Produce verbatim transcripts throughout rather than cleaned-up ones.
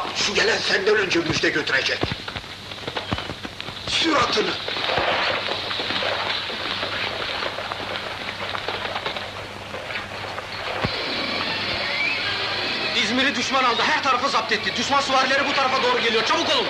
Şu gelen senden önce müjde götürecek. Suratını! İzmir'i düşman aldı, her tarafı zapt etti. Düşman süvarileri bu tarafa doğru geliyor, çabuk olun!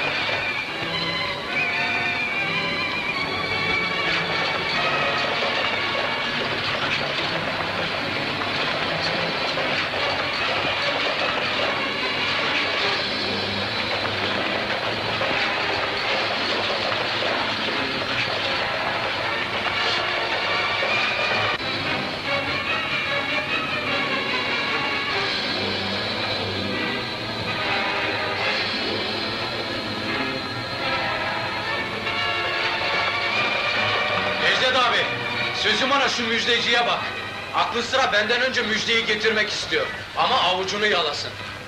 Sözüm bana, şu müjdeciye bak! Aklı sıra benden önce müjdeyi getirmek istiyor. Ama avucunu yalasın.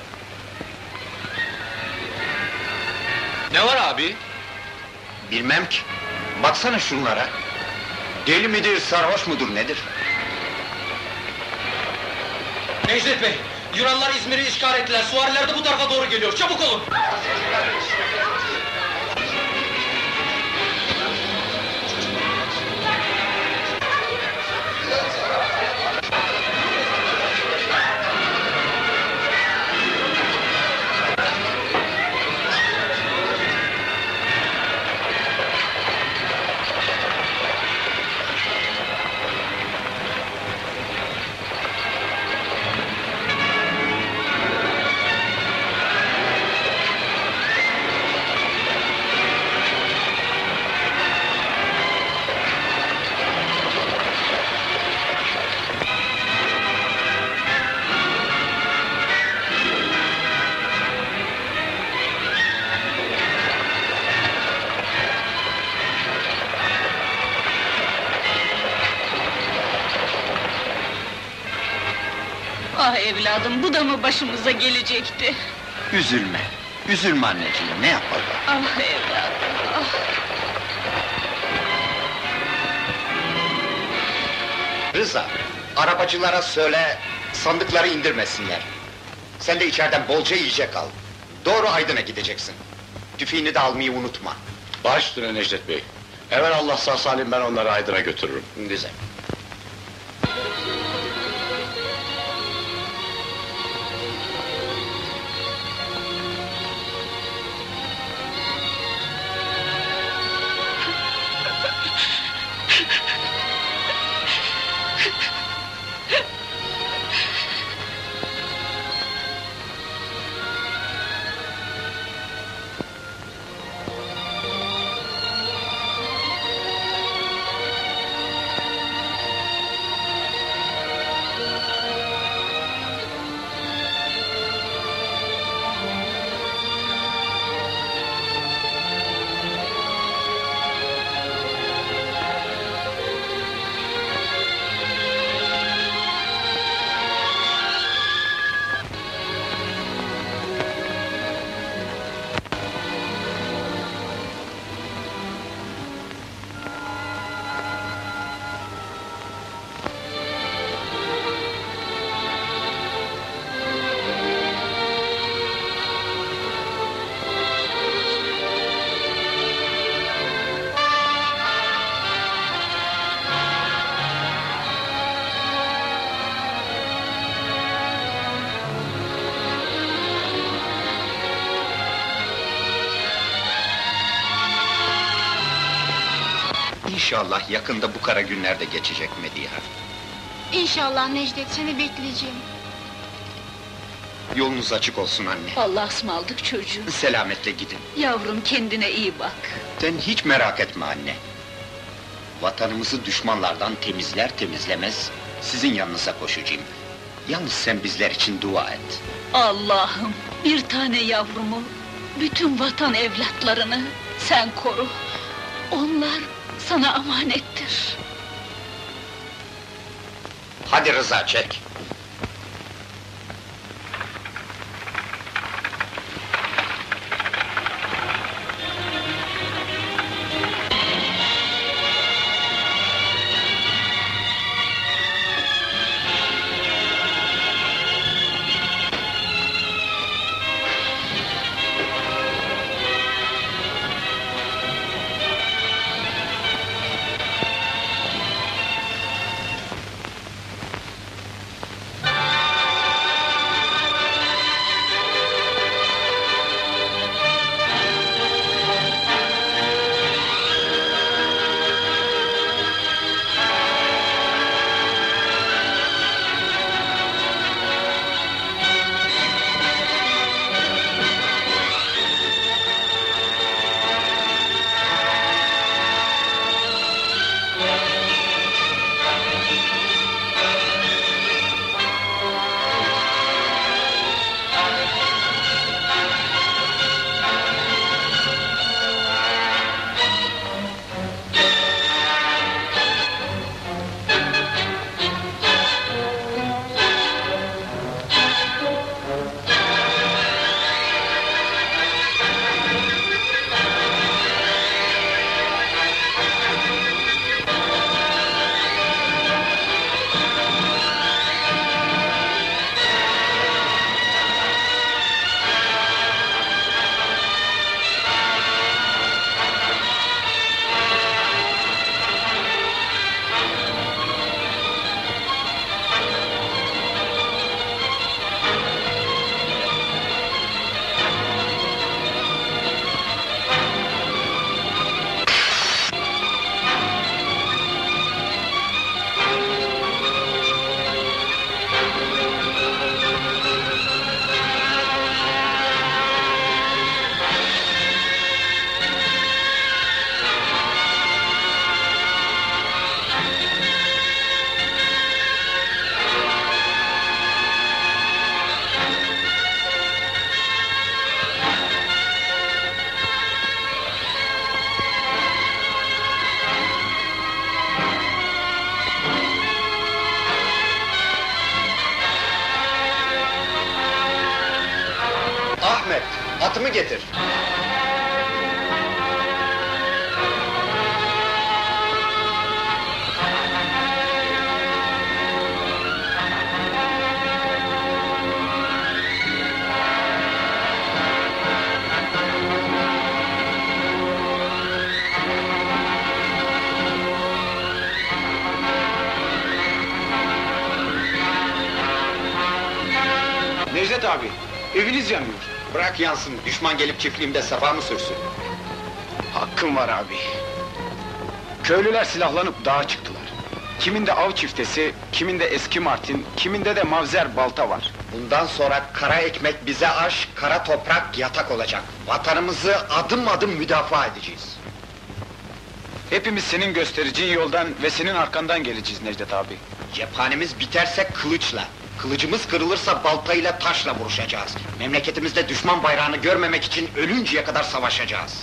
Ne var abi? Bilmem ki. Baksana şunlara. Deli midir, sarhoş mudur, nedir? Necdet Bey, Yunanlar İzmir'i işgal ettiler. Süvariler de bu tarafa doğru geliyor. Çabuk olun! Ah evladım, bu da mı başımıza gelecekti? Üzülme, üzülme anneciğim, ne yapalım? Ah evladım, ah! Rıza, arabacılara söyle, sandıkları indirmesinler. Sen de içeriden bolca yiyecek al. Doğru Aydın'a gideceksin. Tüfeğini de almayı unutma. Baş üstüne Necdet Bey. Evel Allah sağ salim ben onları Aydın'a götürürüm. Güzel. İnşallah yakında bu kara günler de geçecek Mediha. İnşallah Necdet, seni bekleyeceğim. Yolunuz açık olsun anne. Allah'a ısmarladık çocuğum. Selametle gidin. Yavrum, kendine iyi bak. Sen hiç merak etme anne. Vatanımızı düşmanlardan temizler temizlemez, sizin yanınıza koşacağım. Yalnız sen bizler için dua et. Allah'ım, bir tane yavrumu, bütün vatan evlatlarını sen koru. Onlar sana amanettir. Hadi Rıza, çek! Mehmet, atımı getir. Necdet abi, eviniz yanıyor. Bırak yansın, düşman gelip çiftliğimde sabah mı sürsün? Hakkım var abi. Köylüler silahlanıp dağa çıktılar. Kiminde av çiftesi, kiminde eski martin, kiminde de mavzer balta var. Bundan sonra kara ekmek bize aş, kara toprak yatak olacak. Vatanımızı adım adım müdafaa edeceğiz. Hepimiz senin göstereceğin yoldan ve senin arkandan geleceğiz Necdet abi. Cephanemiz biterse kılıçla, kılıcımız kırılırsa baltayla taşla vuruşacağız. Memleketimizde düşman bayrağını görmemek için ölünceye kadar savaşacağız.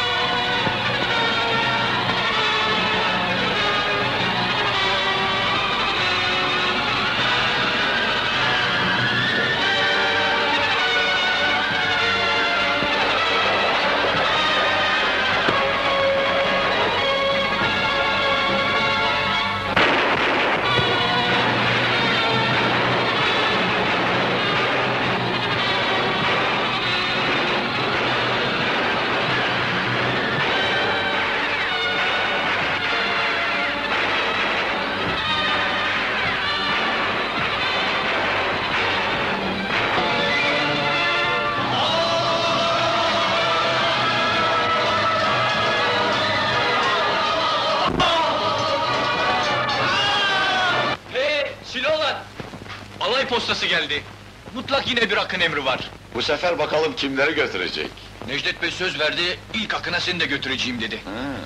Hey, Siloğlan! Alay postası geldi. Mutlak yine bir akın emri var. Bu sefer bakalım kimleri götürecek? Necdet Bey söz verdi, ilk akına seni de götüreceğim dedi.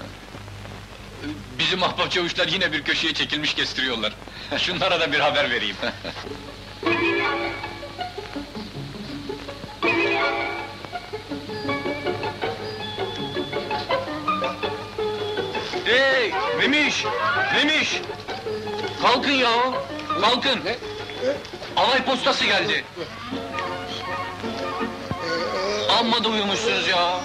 Bizim ahbap çavuşlar yine bir köşeye çekilmiş kestiriyorlar. Şunlara da bir haber vereyim. Hey, Memiş! Memiş! Kalkın yahu! Kalkın! Alay postası geldi. Amma da uyumuşsunuz ya.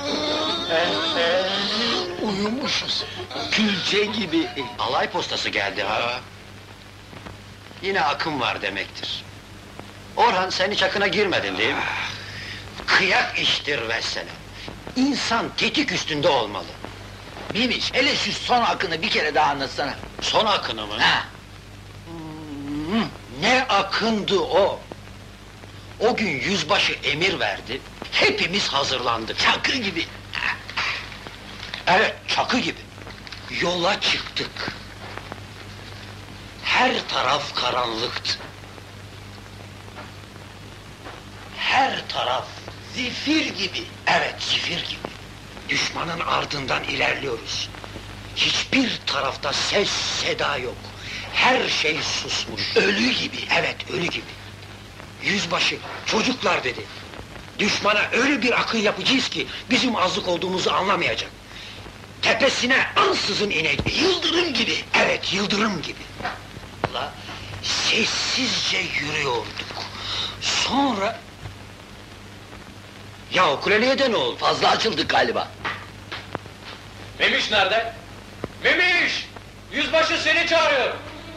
Uyumuşuz. Külçe gibi. Alay postası geldi ha. Yine akım var demektir. Orhan, sen hiç akına girmedin değil mi? Kıyak iştir vesselam. İnsan tetik üstünde olmalı. Mimiş, hele şu son akını bir kere daha anlatsana. Son akını mı? Ha. Hmm, ne akındı o! O gün yüzbaşı emir verdi, hepimiz hazırlandık. Çakı gibi. Evet, çakı gibi. Yola çıktık. Her taraf karanlıktı. Her taraf zifir gibi. Evet, zifir gibi. Düşmanın ardından ilerliyoruz. Hiçbir tarafta ses, seda yok. Her şey susmuş. Ölü gibi, evet, ölü gibi. Yüzbaşı, çocuklar dedi. Düşmana öyle bir akın yapacağız ki bizim azlık olduğumuzu anlamayacak. Tepesine ansızın inecek. Yıldırım gibi. Evet, yıldırım gibi. La, sessizce yürüyorduk. Sonra... Ya o kuleliye de ne oldu? Fazla açıldık galiba. Memiş nerede? Memiş! Yüzbaşı seni çağırıyor.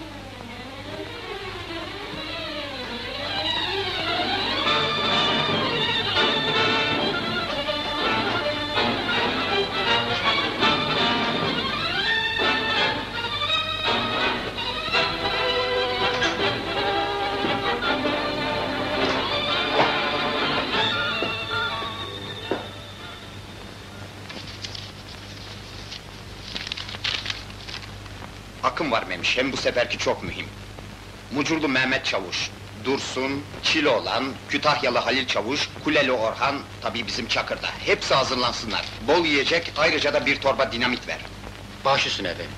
Akım var Memiş, hem bu seferki çok mühim. Mucurlu Mehmet Çavuş, Dursun, Çiloğlan, Kütahyalı Halil Çavuş, Kuleli Orhan, tabii bizim Çakır'da. Hepsi hazırlansınlar. Bol yiyecek, ayrıca da bir torba dinamit ver. Baş üstüne efendim.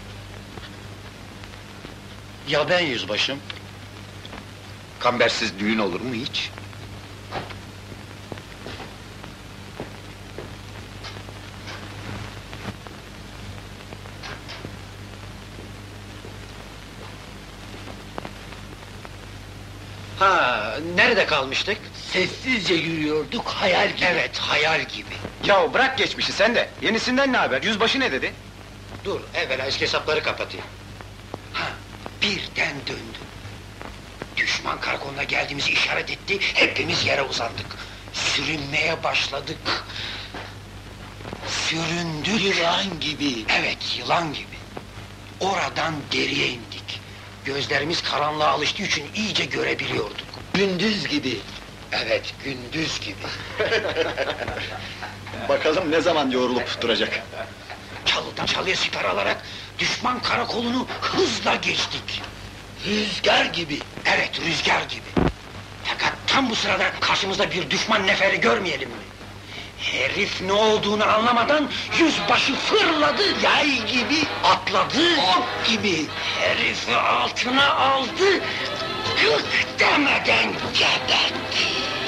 Ya ben yüzbaşım? Kambersiz düğün olur mu hiç? Ha, nerede kalmıştık? Sessizce yürüyorduk, hayal gibi. Evet, hayal gibi. Ya bırak geçmişi sen de. Yenisinden ne haber? Yüzbaşı ne dedi? Dur, evvela eski hesapları kapatayım. Ha, birden döndü. Düşman karakoluna geldiğimizi işaret etti, hepimiz yere uzandık. Sürünmeye başladık. Süründük. Yılan gibi. Evet, yılan gibi. Oradan deriye indik. Gözlerimiz karanlığa alıştığı için iyice görebiliyorduk. Gündüz gibi. Evet, gündüz gibi. Bakalım ne zaman yorulup duracak. Çalıdan çalıya siper alarak düşman karakolunu hızla geçtik. Rüzgar gibi. Evet, rüzgar gibi. Fakat tam bu sırada karşımızda bir düşman neferi görmeyelim mi? Herif ne olduğunu anlamadan yüzbaşı fırladı, yay gibi atladı, ok gibi herifi altına aldı, gık demeden gebertti.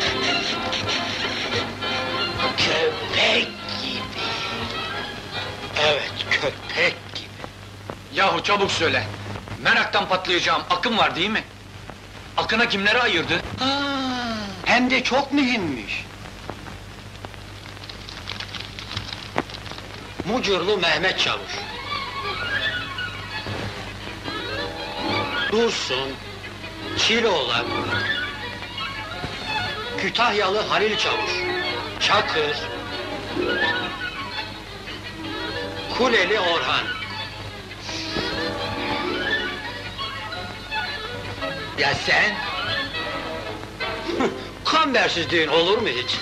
Köpek gibi. Evet, köpek gibi. Yahu çabuk söyle. Meraktan patlayacağım, Akın var değil mi? Akın'a kimleri ayırdı? Ha, hem de çok mühimmiş. Mucurlu Mehmet Çavuş. Dursun, Çiloğlan, Kütahyalı Halil Çavuş, Çakır, Kuleli Orhan. Ya sen? Kambersizliğin olur mu hiç?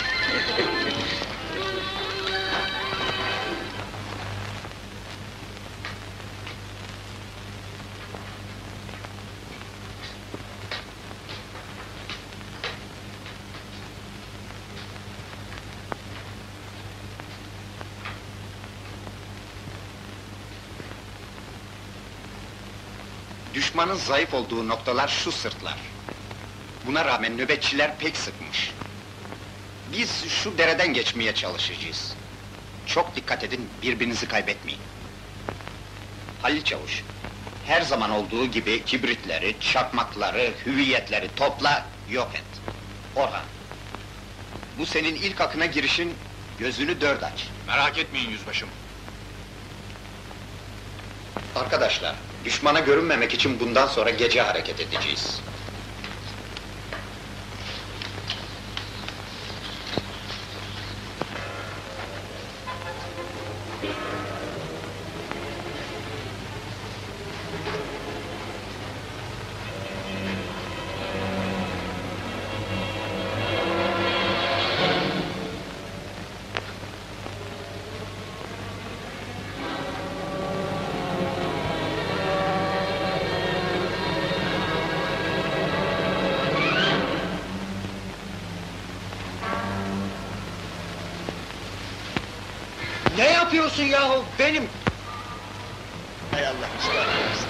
Düşmanın zayıf olduğu noktalar şu sırtlar. Buna rağmen nöbetçiler pek sıkmış. Biz şu dereden geçmeye çalışacağız. Çok dikkat edin, birbirinizi kaybetmeyin. Halil Çavuş, her zaman olduğu gibi kibritleri, çakmakları, hüviyetleri topla, yok et. Orhan, bu senin ilk akına girişin, gözünü dört aç. Merak etmeyin yüzbaşım. Arkadaşlar, düşmana görünmemek için bundan sonra gece hareket edeceğiz. Ne yapıyorsun yahu? Benim... Hay Allah ıslah.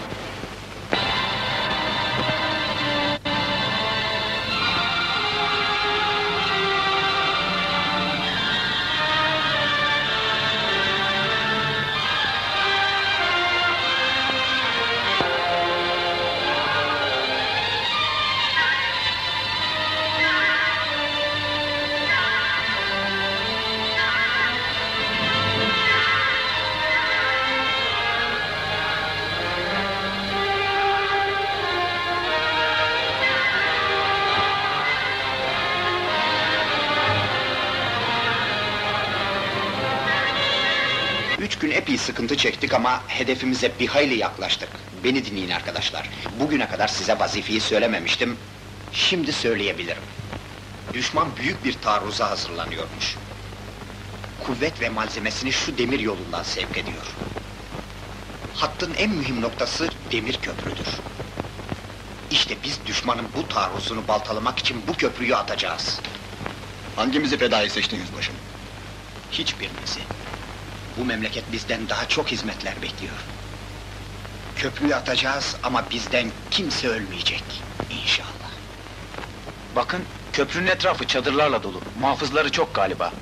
Üç gün epey sıkıntı çektik ama hedefimize bir hayli yaklaştık. Beni dinleyin arkadaşlar. Bugüne kadar size vazifeyi söylememiştim. Şimdi söyleyebilirim. Düşman büyük bir taarruza hazırlanıyormuş. Kuvvet ve malzemesini şu demir yolundan sevk ediyor. Hattın en mühim noktası demir köprüdür. İşte biz düşmanın bu taarruzunu baltalamak için bu köprüyü atacağız. Hangimizi fedai seçtin yüzbaşım? Hiçbirinizi. Bu memleket bizden daha çok hizmetler bekliyor. Köprüyü atacağız ama bizden kimse ölmeyecek. İnşallah. Bakın, köprünün etrafı çadırlarla dolu. Muhafızları çok galiba.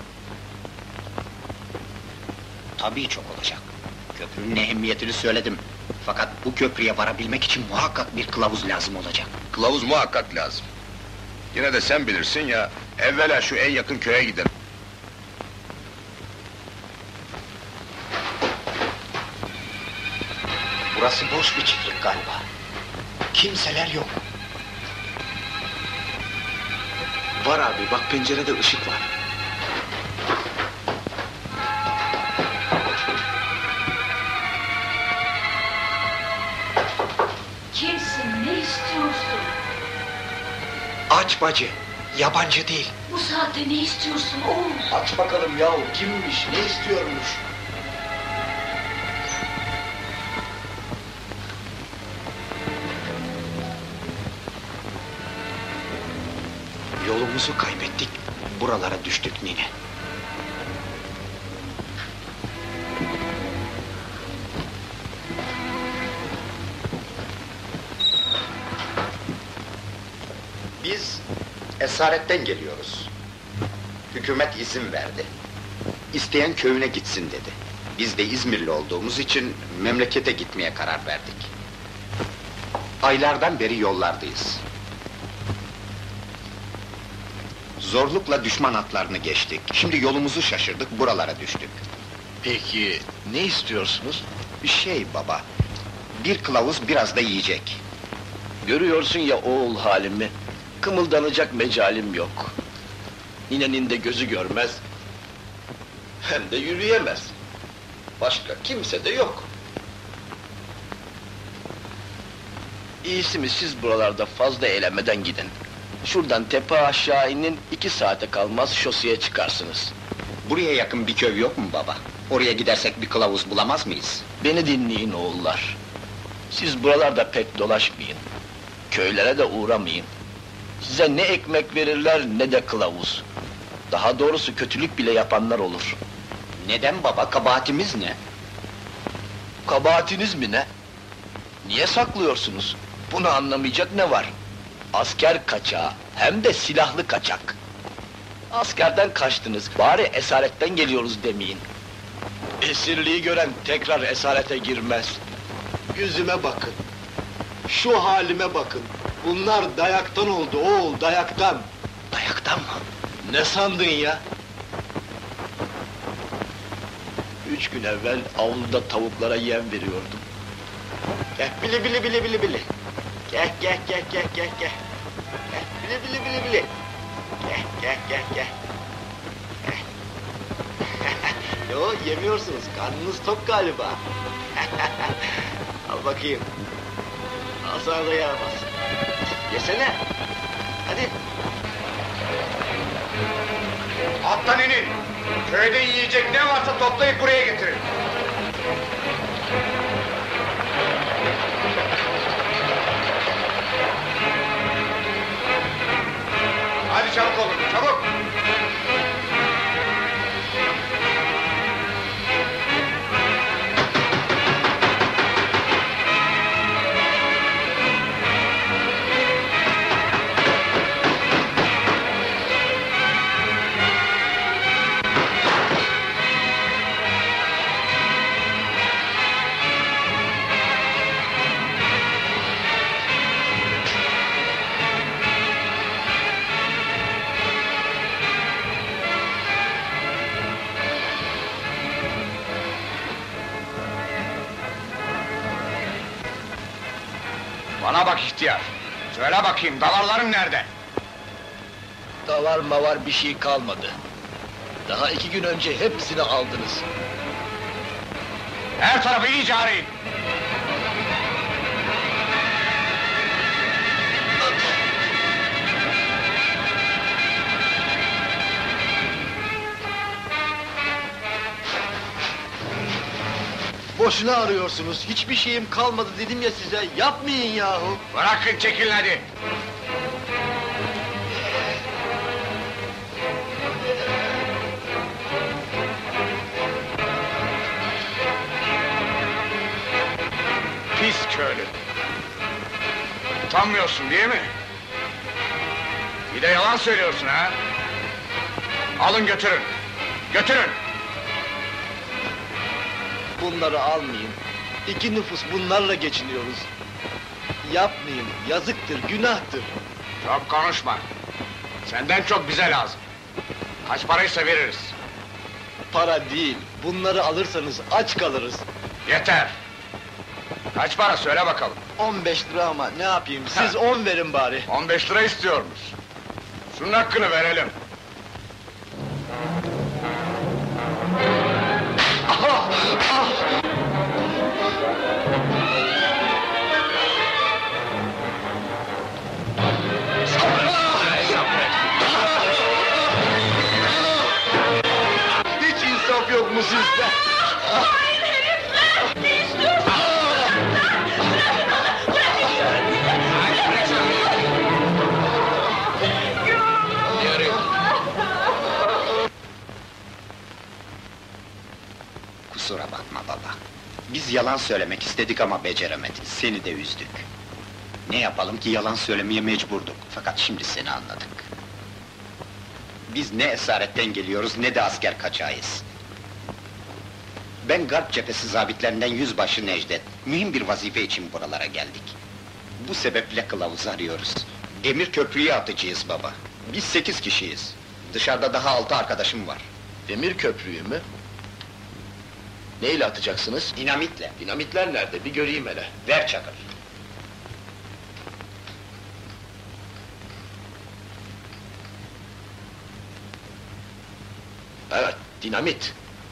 Tabii çok olacak. Köprünün ehemmiyetini söyledim. Fakat bu köprüye varabilmek için muhakkak bir kılavuz lazım olacak. Kılavuz muhakkak lazım. Yine de sen bilirsin ya, evvela şu en yakın köye gidelim. Burası boş bir çiftlik galiba. Kimseler yok. Var abi, bak pencerede ışık var. Kimsin, ne istiyorsun? Aç bacı, yabancı değil. Bu saatte ne istiyorsun oğul? Aç bakalım yahu, kimmiş, ne istiyormuş? Yolumuzu kaybettik, buralara düştük nine. Biz esaretten geliyoruz. Hükümet izin verdi. İsteyen köyüne gitsin dedi. Biz de İzmirli olduğumuz için memlekete gitmeye karar verdik. Aylardan beri yollardayız. Zorlukla düşman atlarını geçtik. Şimdi yolumuzu şaşırdık, buralara düştük. Peki, ne istiyorsunuz? Bir şey baba, bir kılavuz biraz da yiyecek. Görüyorsun ya oğul halimi, kımıldanacak mecalim yok. Ninenin de gözü görmez, hem de yürüyemez. Başka kimse de yok. İyisi mi siz buralarda fazla eğlenmeden gidin. Şuradan tepe aşağı inin, iki saate kalmaz şoseye çıkarsınız. Buraya yakın bir köy yok mu baba? Oraya gidersek bir kılavuz bulamaz mıyız? Beni dinleyin oğullar. Siz buralarda pek dolaşmayın. Köylere de uğramayın. Size ne ekmek verirler ne de kılavuz. Daha doğrusu kötülük bile yapanlar olur. Neden baba, kabahatimiz ne? Kabahatiniz mi ne? Niye saklıyorsunuz? Bunu anlamayacak ne var? Asker kaçağı, hem de silahlı kaçak. Askerden kaçtınız, bari esaretten geliyoruz demeyin. Esirliği gören tekrar esarete girmez. Yüzüme bakın. Şu halime bakın. Bunlar dayaktan oldu oğul, dayaktan. Dayaktan mı? Ne sandın ya? Üç gün evvel avluda tavuklara yem veriyordum. Gel bili bili bili bili bili. Gel gel gel gel gel gel. Gel bili bili bili bili. Gel gel gel gel. Gel. Yo yemiyorsunuz, karnınız tok galiba. Al bakayım. Al sana da yaramaz. Yesene. Hadi. Attan inin! Köyde yiyecek ne varsa toplayıp buraya getirin. Hadi çabuk olun, çabuk! Bana bak ihtiyar! Söyle bakayım, davarların nerede? Davar mavar bir şey kalmadı. Daha iki gün önce hepsini aldınız. Her tarafı iyice arayın! Boşuna arıyorsunuz, hiçbir şeyim kalmadı dedim ya size, yapmayın yahu! Bırakın, çekilin hadi! Pis köylü! Utanmıyorsun değil mi? Bir de yalan söylüyorsun ha? Alın götürün! Götürün! Bunları almayın. İki nüfus bunlarla geçiniyoruz. Yapmayın, yazıktır, günahtır. Çok konuşma! Senden çok bize lazım. Kaç paraysa veririz. Para değil, bunları alırsanız aç kalırız. Yeter! Kaç para söyle bakalım. on beş lira ama ne yapayım, siz on verin bari. on beş lira istiyormuş. Şunun hakkını verelim. Hiç insaf yok mu sizde? Hain herifler! Ne istiyorsun? Kusura bakma baba. Biz yalan söylemek istedik ama beceremedik. Seni de üzdük. Ne yapalım ki yalan söylemeye mecburduk. Fakat şimdi seni anladık. Biz ne esaretten geliyoruz ne de asker kaçağıyız. Ben Garp cephesi zabitlerinden yüzbaşı Necdet. Mühim bir vazife için buralara geldik. Bu sebeple kılavuz arıyoruz. Demir köprüye atıcıyız baba. Biz sekiz kişiyiz. Dışarıda daha altı arkadaşım var. Demir köprüyü mü? Neyle atacaksınız? Dinamitle. Dinamitler nerede? Bir göreyim hele. Ver Çakır. Evet, dinamit.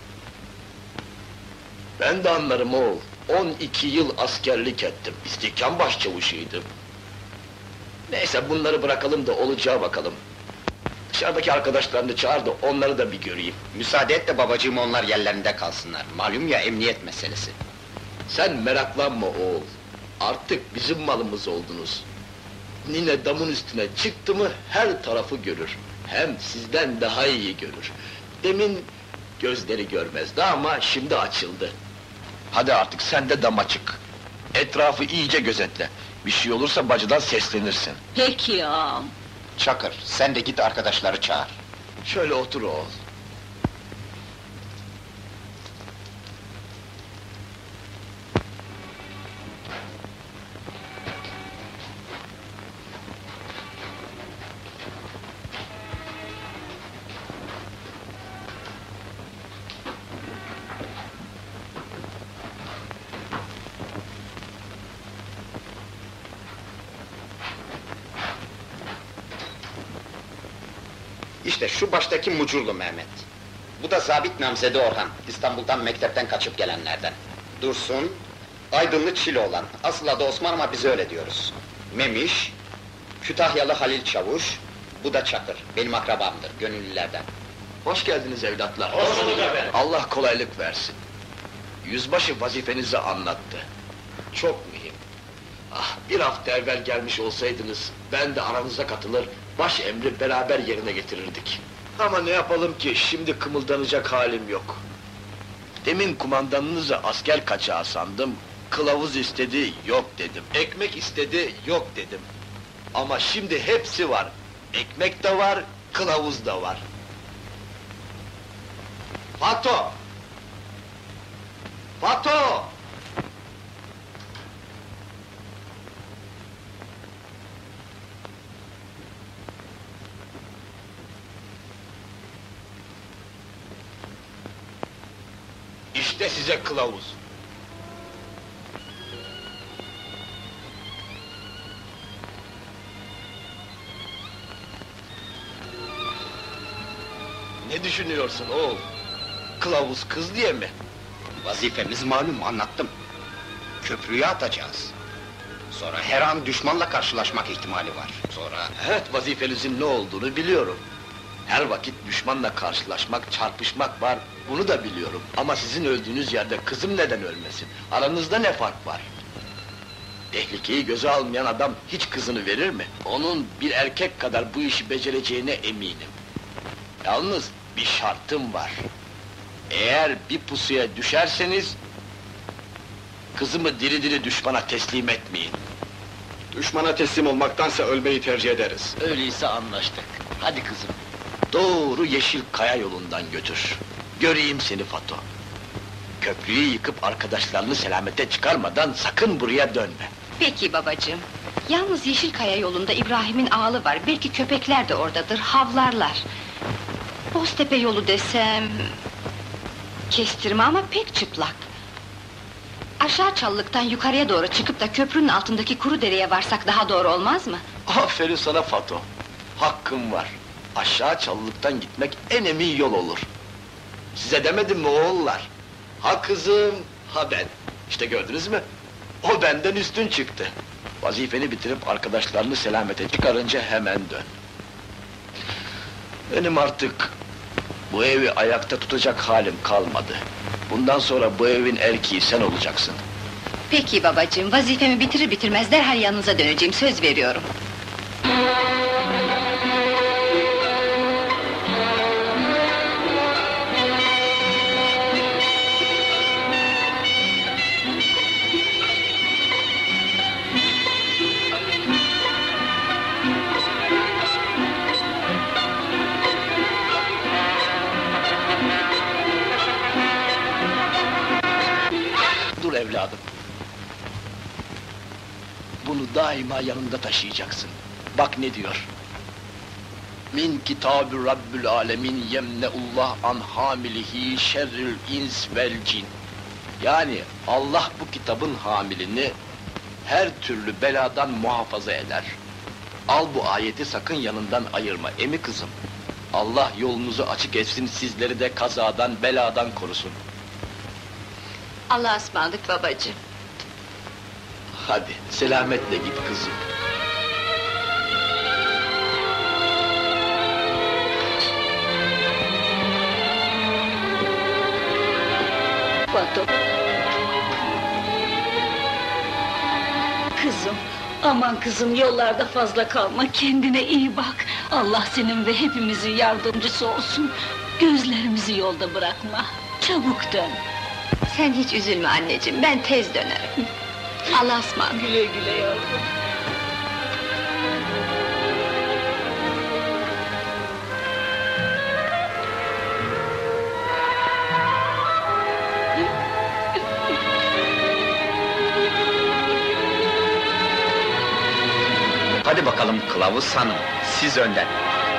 Ben de anlarım oğul. on iki yıl askerlik ettim. İstihkam başçavuşuydum. Neyse bunları bırakalım da olacağı bakalım. Dışarıdaki arkadaşlarını çağır da onları da bir göreyim. Müsaade et de babacığım onlar yerlerinde kalsınlar. Malum ya emniyet meselesi. Sen meraklanma oğul. Artık bizim malımız oldunuz. Nine damın üstüne çıktı mı her tarafı görür. Hem sizden daha iyi görür. Demin gözleri görmezdi ama şimdi açıldı. Hadi artık sen de dama çık. Etrafı iyice gözetle. Bir şey olursa bacıdan seslenirsin. Peki ağam. Çakır, sen de git arkadaşları çağır. Şöyle otur oğul. İşte şu baştaki Mucurlu Mehmet. Bu da zabit namzede Orhan, İstanbul'dan mektepten kaçıp gelenlerden. Dursun, Aydınlı Çili olan, asıl adı Osman ama biz öyle diyoruz. Memiş, Kütahyalı Halil Çavuş, bu da Çakır, benim akrabamdır, gönüllülerden. Hoş geldiniz evlatlar. Hoş bulduk efendim. Allah kolaylık versin. Yüzbaşı vazifenizi anlattı. Çok mühim. Ah, bir hafta evvel gelmiş olsaydınız, ben de aranıza katılır, baş emri beraber yerine getirirdik. Ama ne yapalım ki, şimdi kımıldanacak halim yok. Demin kumandanınızı asker kaçağı sandım, kılavuz istedi, yok dedim. Ekmek istedi, yok dedim. Ama şimdi hepsi var. Ekmek de var, kılavuz da var. Fato! Fato! İşte size kılavuz. Ne düşünüyorsun oğul? Kılavuz kız diye mi? Vazifemiz malum, anlattım. Köprüye atacağız. Sonra her an düşmanla karşılaşmak ihtimali var. Sonra... Evet, vazifenizin ne olduğunu biliyorum. Her vakit düşmanla karşılaşmak, çarpışmak var, bunu da biliyorum. Ama sizin öldüğünüz yerde kızım neden ölmesin? Aranızda ne fark var? Tehlikeyi göze almayan adam hiç kızını verir mi? Onun bir erkek kadar bu işi becereceğine eminim. Yalnız bir şartım var. Eğer bir pusuya düşerseniz... kızımı diri diri düşmana teslim etmeyin. Düşmana teslim olmaktansa ölmeyi tercih ederiz. Öyleyse anlaştık. Hadi kızım. Doğru Yeşil Kaya yolundan götür. Göreyim seni Fato. Köprüyü yıkıp arkadaşlarını selamete çıkarmadan sakın buraya dönme. Peki babacığım. Yalnız Yeşilkaya yolunda İbrahim'in ağlı var. Belki köpekler de oradadır, havlarlar. Boztepe yolu desem... Kestirme ama pek çıplak. Aşağı Çalılık'tan yukarıya doğru çıkıp da köprünün altındaki kuru dereye varsak daha doğru olmaz mı? Aferin sana Fato. Hakkın var. Aşağı Çalılık'tan gitmek en emin yol olur. Size demedim mi oğullar? Ha kızım, ha ben. İşte gördünüz mü? O benden üstün çıktı. Vazifeni bitirip arkadaşlarını selamete çıkarınca hemen dön. Benim artık bu evi ayakta tutacak halim kalmadı. Bundan sonra bu evin erkeği sen olacaksın. Peki babacığım, vazifemi bitirir bitirmez derhal yanınıza döneceğim, söz veriyorum. Dur evladım. Bunu daima yanında taşıyacaksın. Bak ne diyor. Min kitabü Rabbül alemin yemneullah an hamilihi şerrül ins vel cin. Yani Allah bu kitabın hamilini her türlü beladan muhafaza eder. Al bu ayeti sakın yanından ayırma emi kızım. Allah yolunuzu açık etsin, sizleri de kazadan, beladan korusun. Allah'a ısmarladık babacığım. Hadi, selametle git kızım. Fato. Kızım, aman kızım yollarda fazla kalma, kendine iyi bak. Allah senin ve hepimizin yardımcısı olsun. Gözlerimizi yolda bırakma, çabuk dön. Sen hiç üzülme anneciğim, ben tez dönerim. Allah'a ısmarladık. Güle güle yavrum. Hadi bakalım Kılavuz Hanım, siz önden.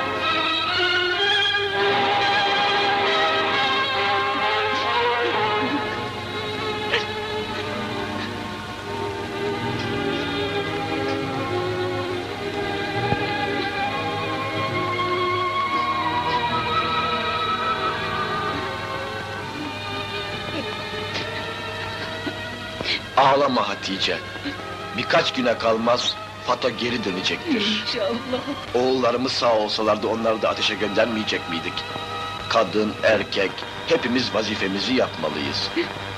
Ağlama Hatice. Birkaç güne kalmaz Fato geri dönecektir. İnşallah. Oğullarımız sağ olsalardı onları da ateşe göndermeyecek miydik? Kadın, erkek, hepimiz vazifemizi yapmalıyız.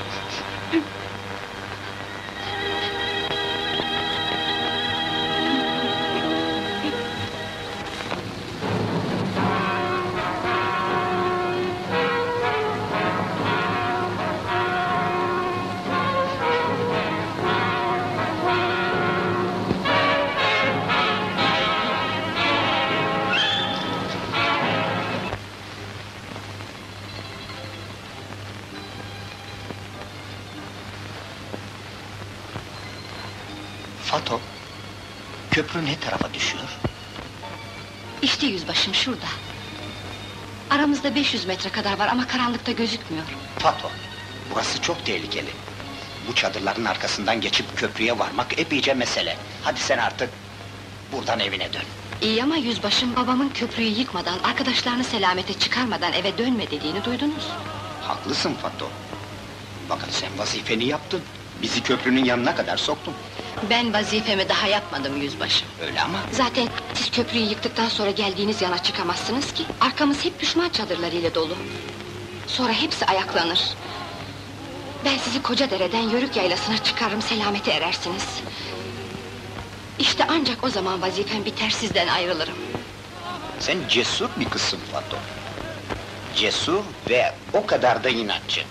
Fato, köprü ne tarafa düşüyor? İşte yüzbaşım şurada. Aramızda beş yüz metre kadar var ama karanlıkta gözükmüyor. Fato, burası çok tehlikeli. Bu çadırların arkasından geçip köprüye varmak epeyce mesele. Hadi sen artık buradan evine dön. İyi ama yüzbaşım, babamın köprüyü yıkmadan, arkadaşlarını selamete çıkarmadan eve dönme dediğini duydunuz. Haklısın Fato. Bakın sen vazifeni yaptın. Bizi köprünün yanına kadar soktun. Ben vazifemi daha yapmadım yüzbaşım. Öyle ama Zaten siz köprüyü yıktıktan sonra geldiğiniz yana çıkamazsınız ki. Arkamız hep düşman çadırlarıyla dolu. Sonra hepsi ayaklanır. Ben sizi Kocadere'den Yörük Yaylası'na çıkarırım, selamete erersiniz. İşte ancak o zaman vazifem biter, sizden ayrılırım. sen cesur bir kızsın Fato. Cesur ve o kadar da inatçı.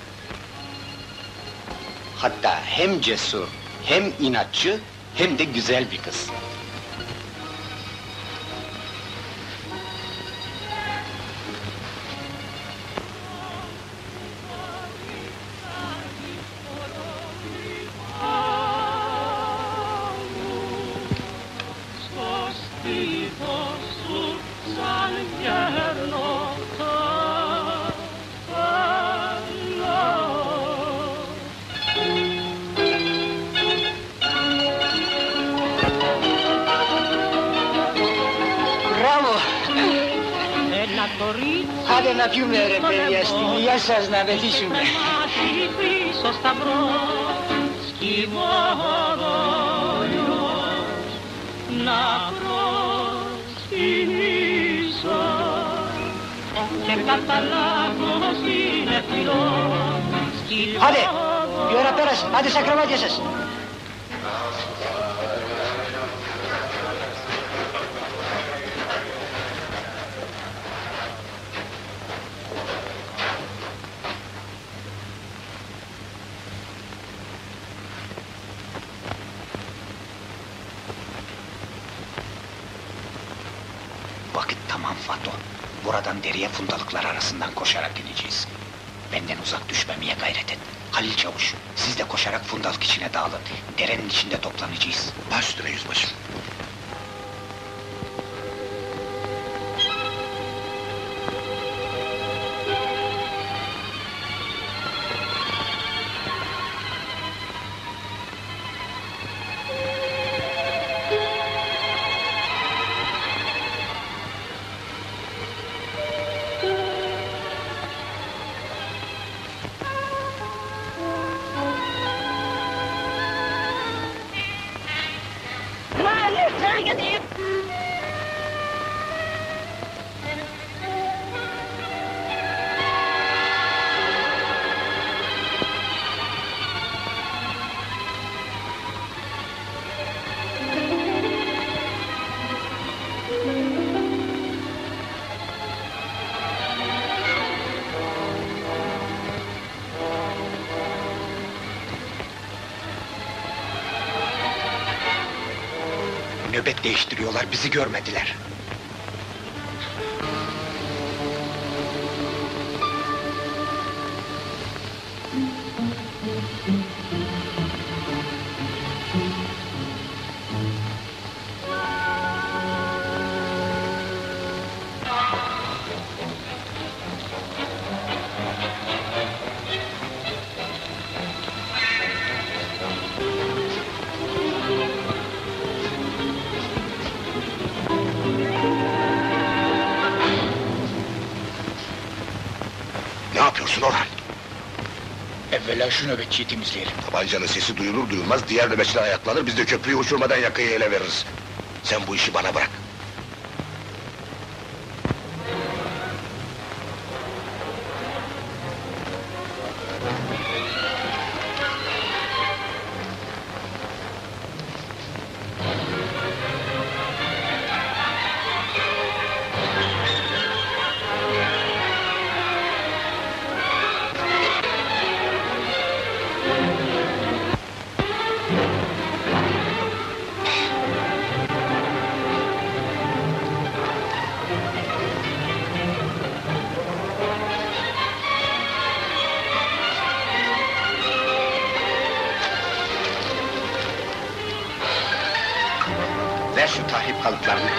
Hatta hem cesur, hem inatçı, hem de güzel bir kız. Άντε να πιούμε ρε παιδιά, στην υγεία σας να μεθύσουμε. Να προσκυνήσω και καταλάβω είναι φιλό. Άντε, η ώρα πέρασε, άντε στα κρεβάτια σας. Vakit tamam Fato. Buradan deriye fundalıklar arasından koşarak ineceğiz. Benden uzak düşmemeye gayret et. Halil Çavuş, siz de koşarak fundalık içine dağılın. Derenin içinde toplanacağız. Baş üstüne yüzbaşım. Nöbet değiştiriyorlar, bizi görmediler. Ne yapıyorsun Orhan? Evvela şu nöbetçiyi temizleyelim. Tabancanın sesi duyulur duyulmaz diğer nöbetçiler ayaklanır, biz de köprüyü uçurmadan yakayı ele veririz. Sen bu işi bana bırak. Ver şu tahrip kalıplarını.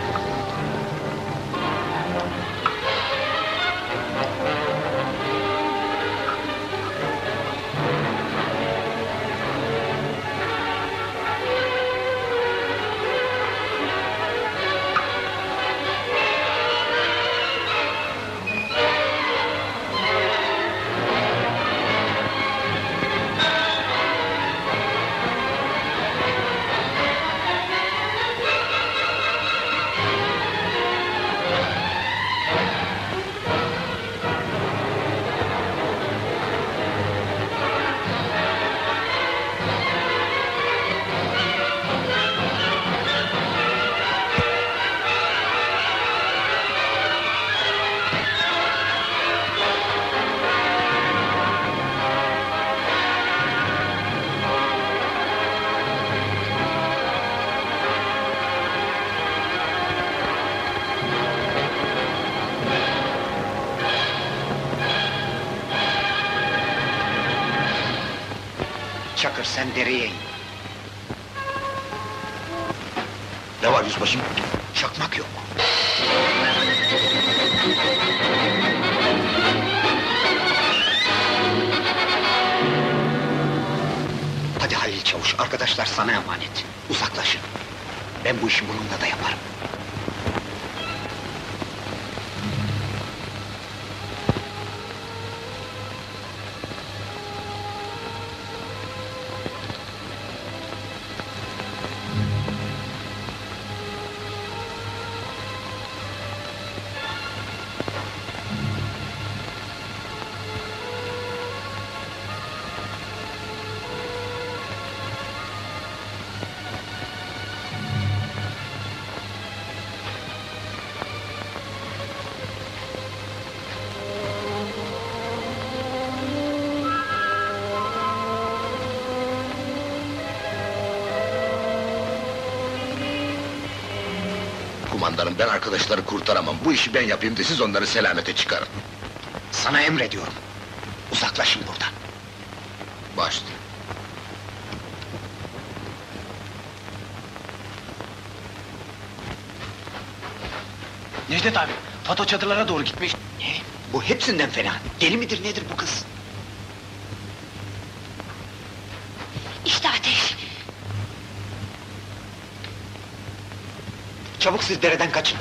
Çakır, sen dereye in. Ne var yüzbaşım? Çakmak yok. Hadi Halil Çavuş, arkadaşlar sana emanet. Uzaklaşın. Ben bu işi bununla da yaparım. kumandanım, ben arkadaşları kurtaramam. Bu işi ben yapayım da siz onları selamete çıkarın. Sana emrediyorum. Uzaklaşın buradan. Başla. Necdet abi, Fato çadırlara doğru gitmiş. Ne? Bu hepsinden fena. Deli midir nedir bu kız? İşte ateş. Çabuk siz dereden kaçın.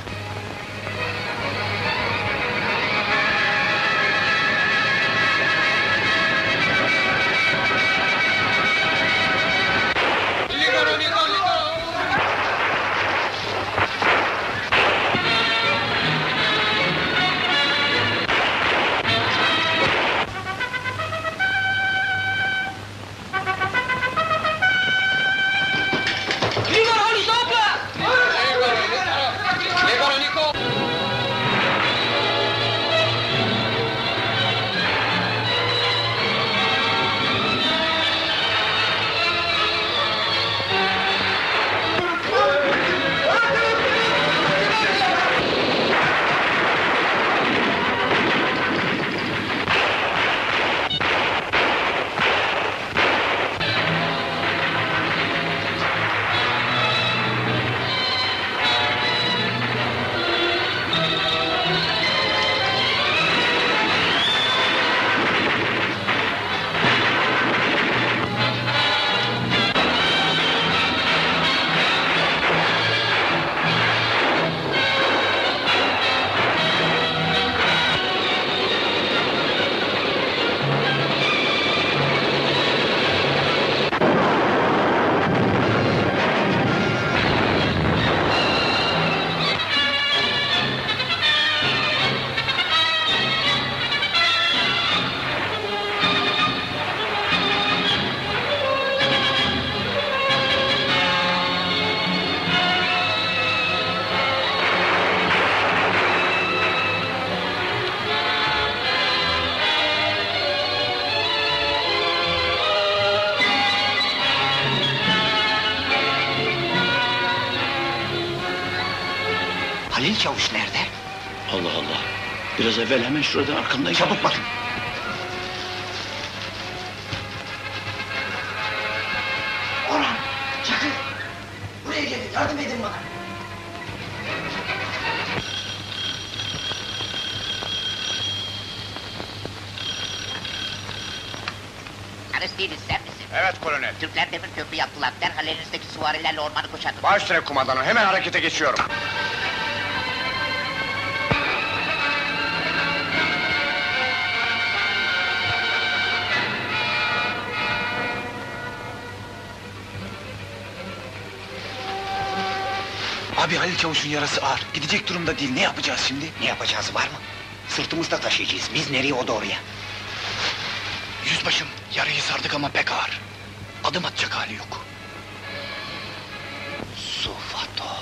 Halil Çavuş nerede? Allah Allah, biraz evvel hemen şurada arkamdan... Çabuk bakın. Orhan! Çakır! Buraya gelin, yardım edin bana! Aristides sen misin? Evet kolonel. Türkler demir köprü yaptılar. Derhal elinizdeki süvarilerle ormanı kuşatın. Baş üstüne kumandanım, hemen harekete geçiyorum. Abi Halil Çavuş'un yarası ağır. Gidecek durumda değil. Ne yapacağız şimdi? Ne yapacağız var mı? Sırtımızda taşıyacağız. Biz nereye o doğruya? Yüzbaşım, yarayı sardık ama pek ağır. Adım atacak hali yok. Sufato.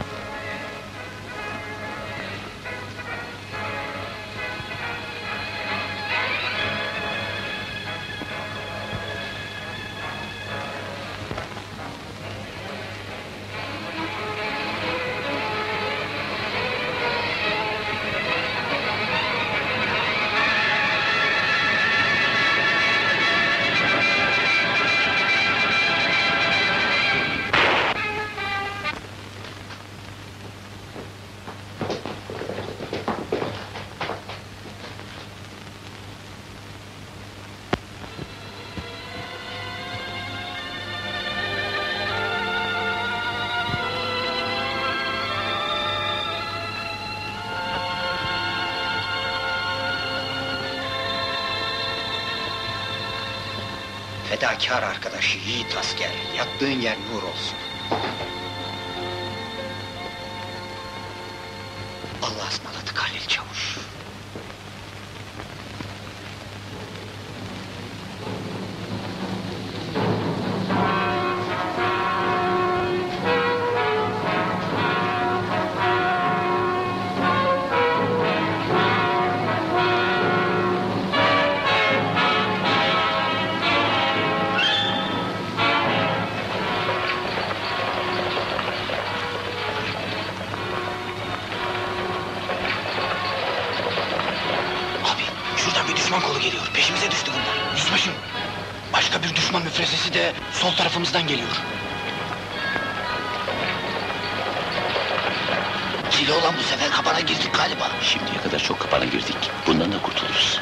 Fedakar arkadaşı, yiğit asker, yattığın yer nur olsun. Allah'a ısmarladık Halil Çavuş. düşman kolu geliyor. Peşimize düştü bunlar. Yüzbaşım, başka bir düşman müfrezesi de sol tarafımızdan geliyor. Keloğlan bu sefer kapana girdik galiba. Şimdiye kadar çok kapana girdik. Bundan da kurtuluruz.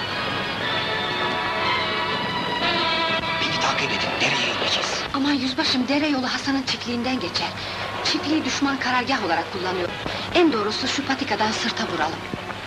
Beni takip edin, nereye ineceğiz? Aman yüzbaşım, dere yolu Hasan'ın çiftliğinden geçer. Çiftliği düşman karargah olarak kullanıyor. En doğrusu şu patikadan sırta vuralım.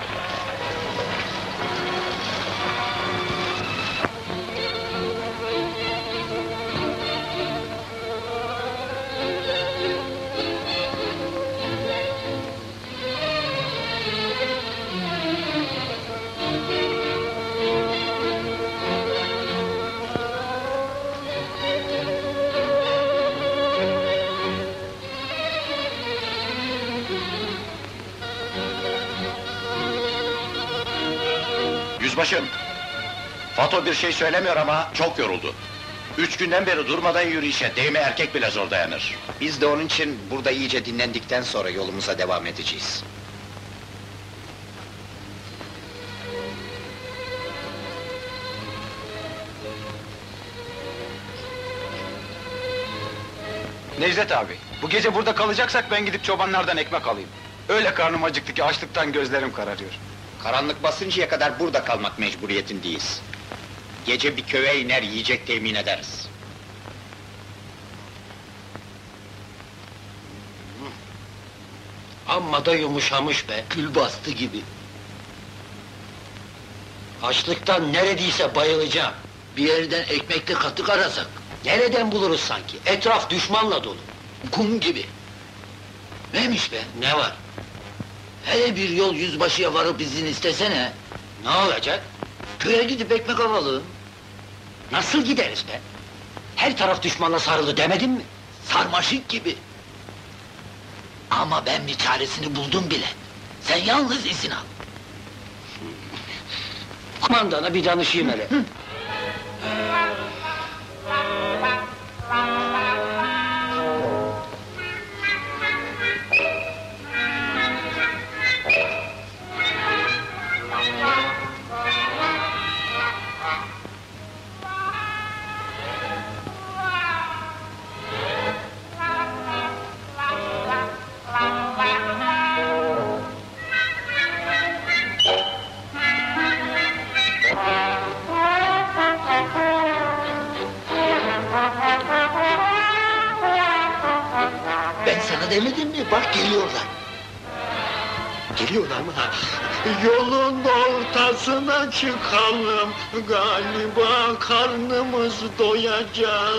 Yüzbaşım, Fato bir şey söylemiyor ama çok yoruldu. Üç günden beri durmadan yürüyüşe, değme erkek bile zor dayanır. Biz de onun için burada iyice dinlendikten sonra yolumuza devam edeceğiz. Nevzat abi, bu gece burada kalacaksak ben gidip çobanlardan ekmek alayım. Öyle karnım acıktı ki açlıktan gözlerim kararıyor. Karanlık basıncaya kadar burada kalmak mecburiyetindeyiz. Gece bir köye iner, yiyecek temin ederiz. Amma da yumuşamış be. Gül bastı gibi. Açlıktan neredeyse bayılacağım. Bir yerden ekmekli katık arasak. Nereden buluruz sanki? Etraf düşmanla dolu. Kum gibi. Neymiş be? Ne var? Hele bir yol yüzbaşıya varıp izin istesene. Ne olacak? Köye gidip ekmek alalım. Nasıl gideriz be? Her taraf düşmanla sarılı demedim mi? Sarmaşık gibi. Ama ben bir çaresini buldum bile. Sen yalnız izin al. Kumandana bir danışayım hele. Ben sana demedim mi? Bak geliyorlar. Geliyorlar mı? Yolun ortasına çıkalım, galiba karnımız doyacak.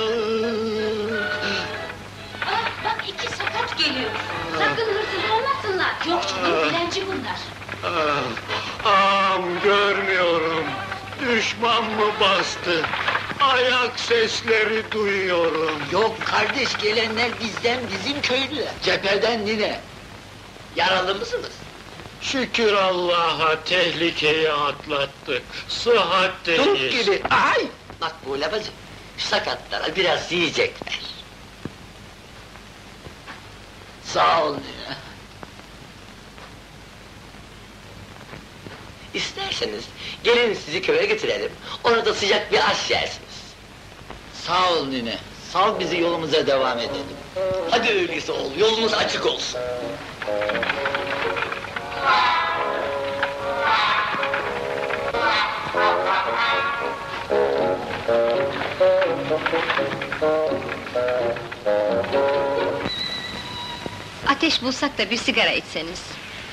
Ah, bak iki sakat geliyor. Sakın hırsız olmasınlar. Yok canım, dilenci bunlar. Ah, ağam görmüyorum, düşman mı bastı? Ayak sesleri duyuyorum. Yok kardeş, gelenler bizden, bizim köylüler. Cepheden nine. Yaralı mısınız? Şükür Allah'a tehlikeyi atlattık, sıhhatteyiz. Turp gibi. Ay! Bak bu bacı, şu sakatlara biraz yiyecekler. Sağ ol nine. İsterseniz gelin sizi köye götürelim. Orada sıcak bir aş yersiniz. Sağ ol nine. Sal bizi, yolumuza devam edelim. Hadi öyleyse oğul, yolumuz açık olsun. Ateş bulsak da bir sigara içseniz.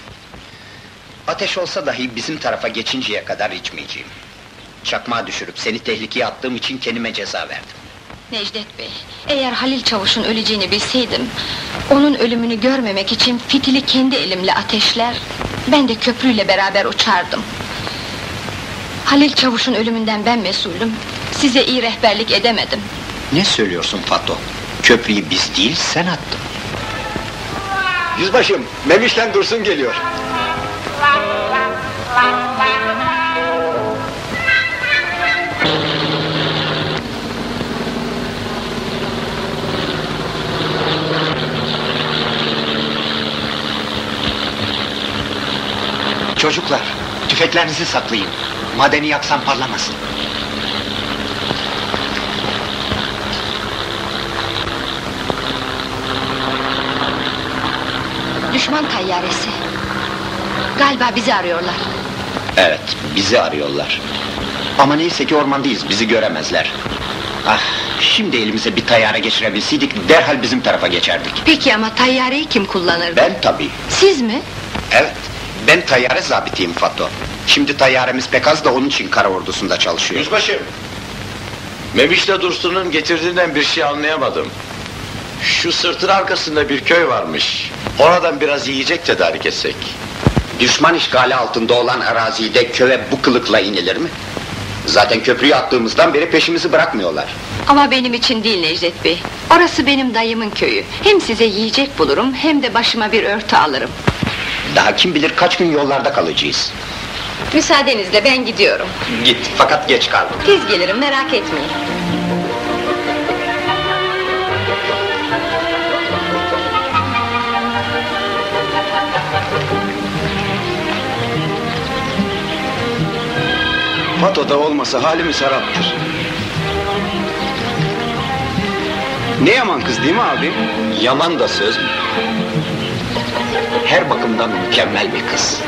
Ateş olsa dahi bizim tarafa geçinceye kadar içmeyeceğim. Çakmağı düşürüp seni tehlikeye attığım için kendime ceza verdim. Necdet Bey, eğer Halil Çavuş'un öleceğini bilseydim, onun ölümünü görmemek için fitili kendi elimle ateşler, ben de köprüyle beraber uçardım. Halil Çavuş'un ölümünden ben mesulüm, size iyi rehberlik edemedim. Ne söylüyorsun Fato? Köprüyü biz değil, sen attın. Yüzbaşım, Memiş'ten Dursun geliyor. Çocuklar, Tüfeklerinizi saklayın. Madeni yaksam parlamasın. Düşman tayyaresi. Galiba bizi arıyorlar. Evet, bizi arıyorlar. Ama neyse ki ormandayız, bizi göremezler. Ah, şimdi elimize bir tayyare geçirebilseydik, derhal bizim tarafa geçerdik. Peki ama tayyareyi kim kullanırdı? Ben tabii. Siz mi? Evet, ben tayyare zabitiyim Fato. Şimdi tayyaremiz pek az da onun için kara ordusunda çalışıyor. Yüzbaşım! Memiş'le Dursun'un getirdiğinden bir şey anlayamadım. Şu sırtın arkasında bir köy varmış. Oradan biraz yiyecek tedarik etsek. Düşman işgali altında olan arazide köye bu kılıkla inilir mi? Zaten köprüyü attığımızdan beri peşimizi bırakmıyorlar. Ama benim için değil Necdet Bey. Orası benim dayımın köyü. Hem size yiyecek bulurum, hem de başıma bir örtü alırım. Daha kim bilir kaç gün yollarda kalacağız. Müsaadenizle ben gidiyorum. Git, fakat geç kaldın. Tez gelirim, merak etmeyin. Fato'da olmasa halimiz haraptır. Ne yaman kız değil mi abi? Yaman da söz mü? Her bakımdan mükemmel bir kız.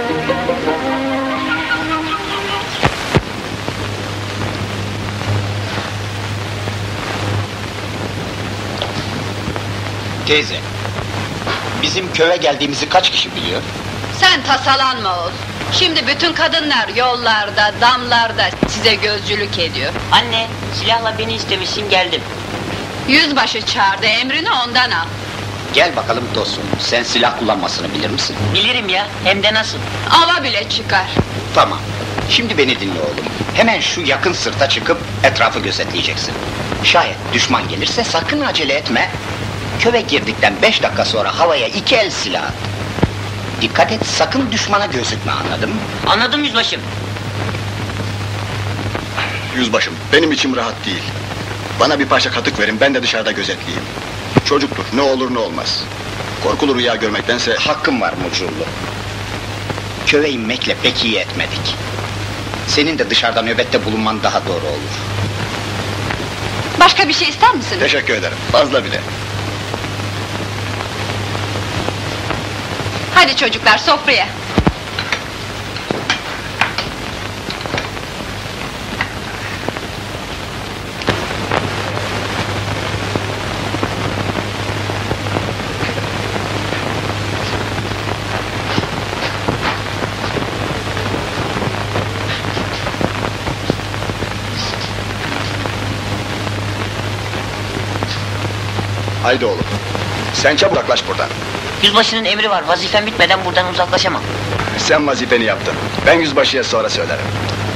Teyze, bizim köye geldiğimizi kaç kişi biliyor? Sen tasalanma oğul. Şimdi bütün kadınlar yollarda, damlarda size gözcülük ediyor. Anne, silahla beni istemişsin geldim. Yüzbaşı çağırdı, emrini ondan al. Gel bakalım dostum, sen silah kullanmasını bilir misin? Bilirim ya, hem de nasıl? Ava bile çıkar. Tamam, şimdi beni dinle oğlum. Hemen şu yakın sırta çıkıp etrafı gözetleyeceksin. Şayet düşman gelirse sakın acele etme. Köye girdikten beş dakika sonra havaya iki el silah at. Dikkat et, sakın düşmana gözükme, anladın mı? Anladım yüzbaşım. Yüzbaşım, benim içim rahat değil. Bana bir parça katık verin, ben de dışarıda gözetleyeyim. Çocuktur, ne olur ne olmaz. Korkulu rüya görmektense... Hakkım var Mucurlu. Köye inmekle pek iyi etmedik. Senin de dışarıda nöbette bulunman daha doğru olur. Başka bir şey ister misiniz? Teşekkür ederim, fazla bile. Hadi çocuklar, sofraya. Haydi oğlum, sen çabuk uzaklaş buradan. Yüzbaşının emri var, vazifem bitmeden buradan uzaklaşamam. Sen vazifeni yaptın, ben yüzbaşıya sonra söylerim.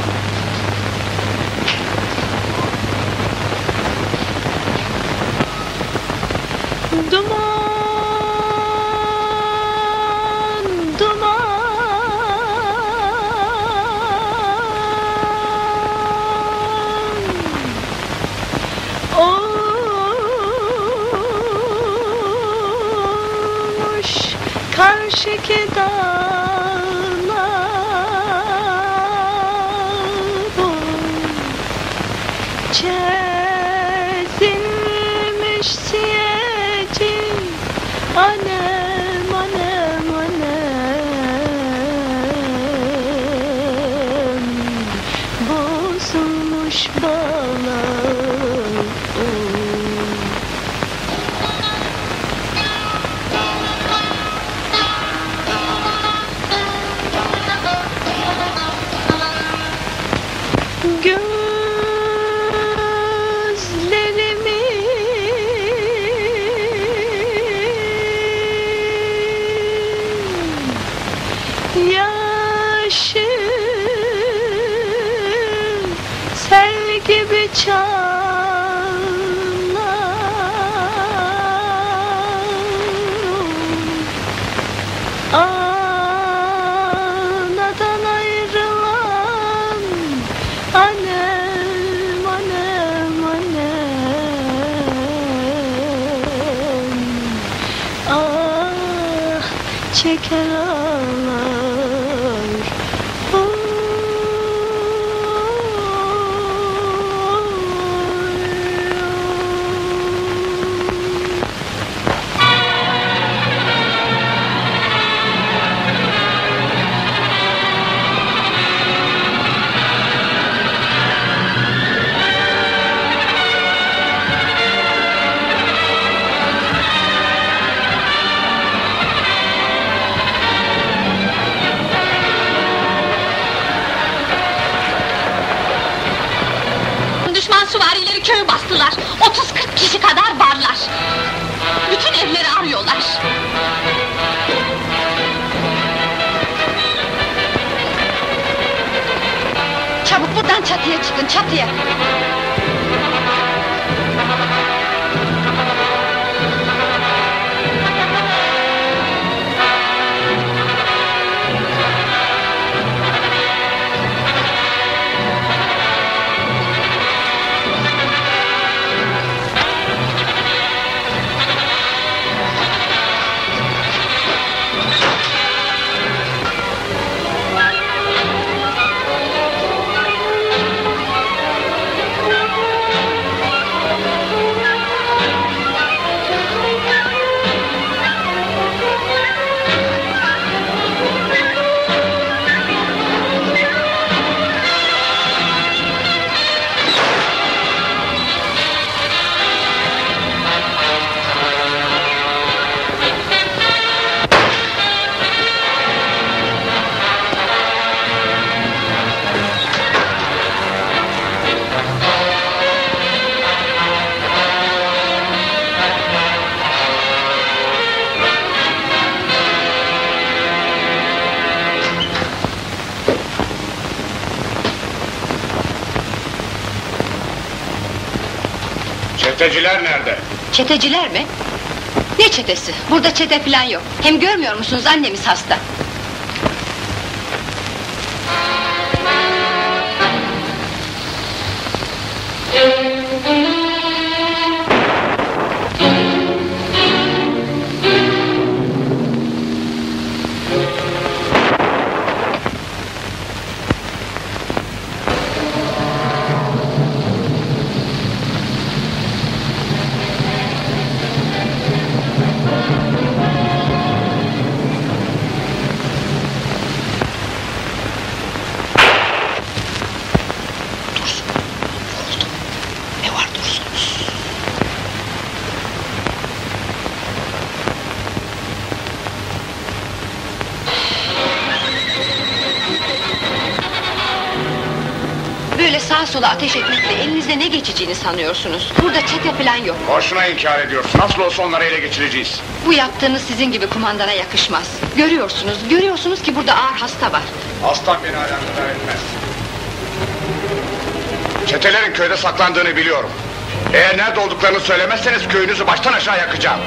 Duman, duman. Olmuş karşıki dağlarım, çezilmiş siyeci. Annem, annem, annem, bozulmuş bağlarım. Gözlerimi yaşı sel gibi çağlar, anadan ayrılan annem, annem, annem, ah çeker ağlar. Oh. köyü bastılar. Otuz kırk kişi kadar varlar. Bütün evleri arıyorlar. Çabuk buradan çatıya çıkın, çatıya! Çeteciler nerede? Çeteciler mi? Ne çetesi? Burada çete falan yok. Hem görmüyor musunuz, annemiz hasta. Böyle sağa sola ateş etmekle elinizde ne geçeceğini sanıyorsunuz? Burada çete falan yok. Boşuna inkar ediyorsun. Nasıl olsa onları ele geçireceğiz. Bu yaptığınız sizin gibi kumandana yakışmaz. Görüyorsunuz, görüyorsunuz ki burada ağır hasta var. Aslan beni alakadar etmez. Çetelerin köyde saklandığını biliyorum. Eğer nerede olduklarını söylemezseniz köyünüzü baştan aşağı yakacağım.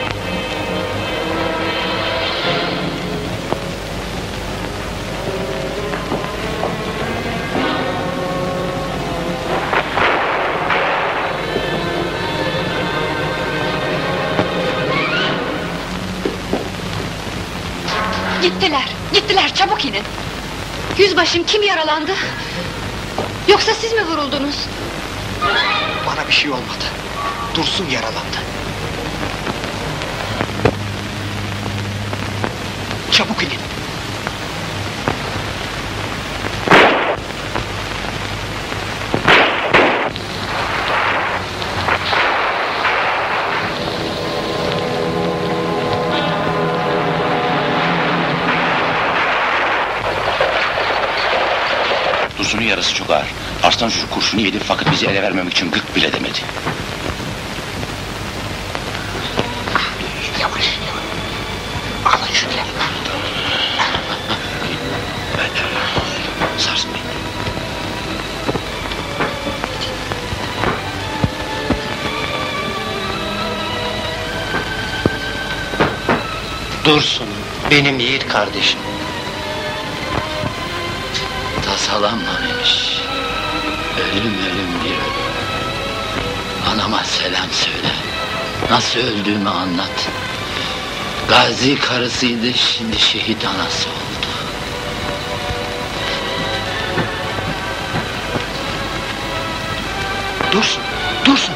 Gittiler, gittiler, çabuk inin! Yüzbaşım, kim yaralandı? Yoksa siz mi vuruldunuz? Bana bir şey olmadı. Dursun yaralandı. Çabuk inin! Dursun'un yarası çok ağır. Arslan çocuk kurşunu yedi fakat bizi ele vermemek için gık bile demedi. Yavaş, yavaş. Alın şunları. Sarsmayın. Dursun, benim yiğit kardeşim. Tasalanma Memiş. Ölüm ölüm bir ölüm. Anama selam söyle. Nasıl öldüğümü anlat. Gazi karısıydı, şimdi şehit anası oldu. Dursun, dursun!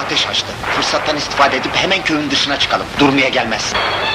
ateş açtı. Fırsattan istifade edip hemen köyün dışına çıkalım. Durmaya gelmez.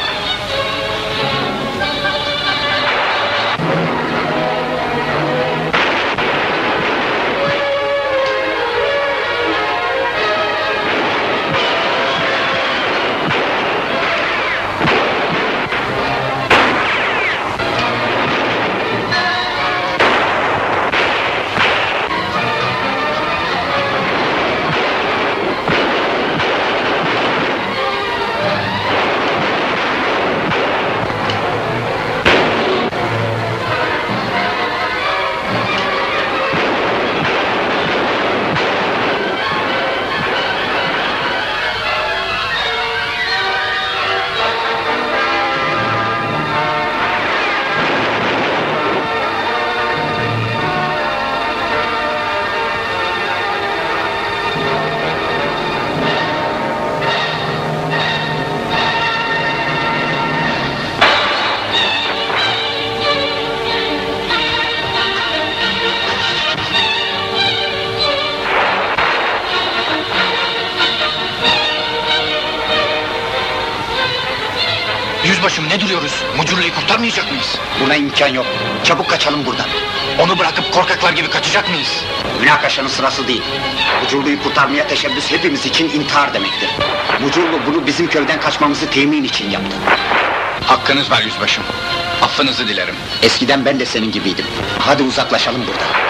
Yüzbaşım ne duruyoruz? Mucurlu'yu kurtarmayacak mıyız? Buna imkan yok. Çabuk kaçalım buradan. Onu bırakıp korkaklar gibi kaçacak mıyız? Münakaşanın sırası değil. Mucurlu'yu kurtarmaya teşebbüs hepimiz için intihar demektir. Mucurlu bunu bizim köyden kaçmamızı temin için yaptı. Hakkınız var yüzbaşım. Affınızı dilerim. Eskiden ben de senin gibiydim. Hadi uzaklaşalım buradan.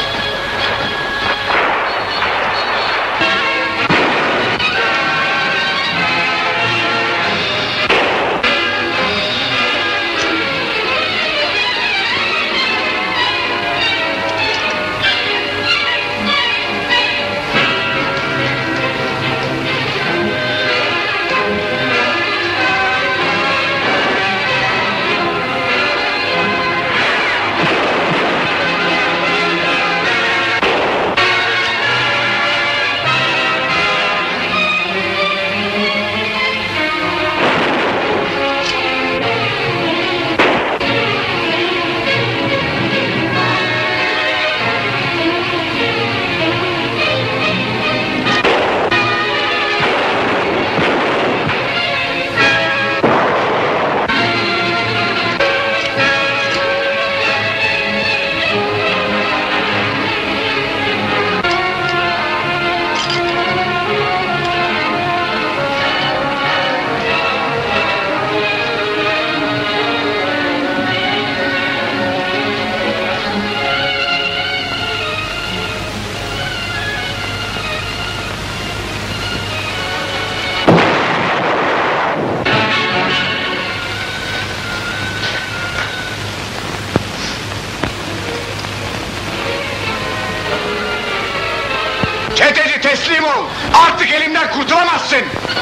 Çeteci teslim ol! Artık elimden kurtulamazsın!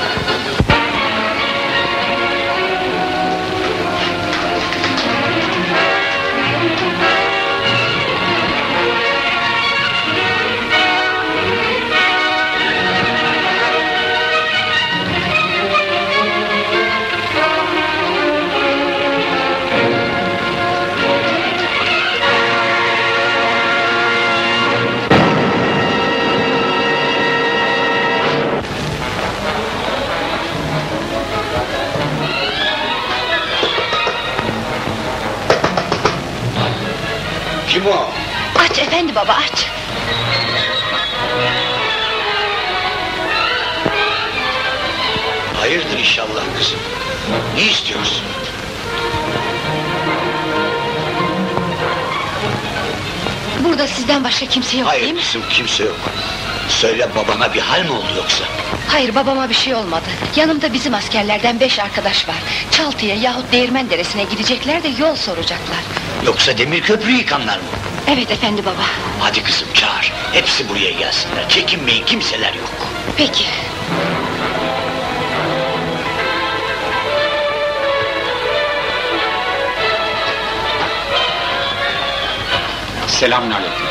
Kim o? Aç efendi baba aç. Hayırdır inşallah kızım? Ne istiyorsun? Burada sizden başka kimse yok değil Hayır mi? kızım, kimse yok. Söyle, babana bir hal mi oldu yoksa? Hayır, babama bir şey olmadı. Yanımda bizim askerlerden beş arkadaş var. Çaltı'ya yahut Değirmen Deresi'ne gidecekler de yol soracaklar. Yoksa demir köprü yıkanlar mı? Evet efendi baba. Hadi kızım çağır, hepsi buraya gelsinler. Çekinmeyin, kimseler yok. Peki. Selamünaleyküm.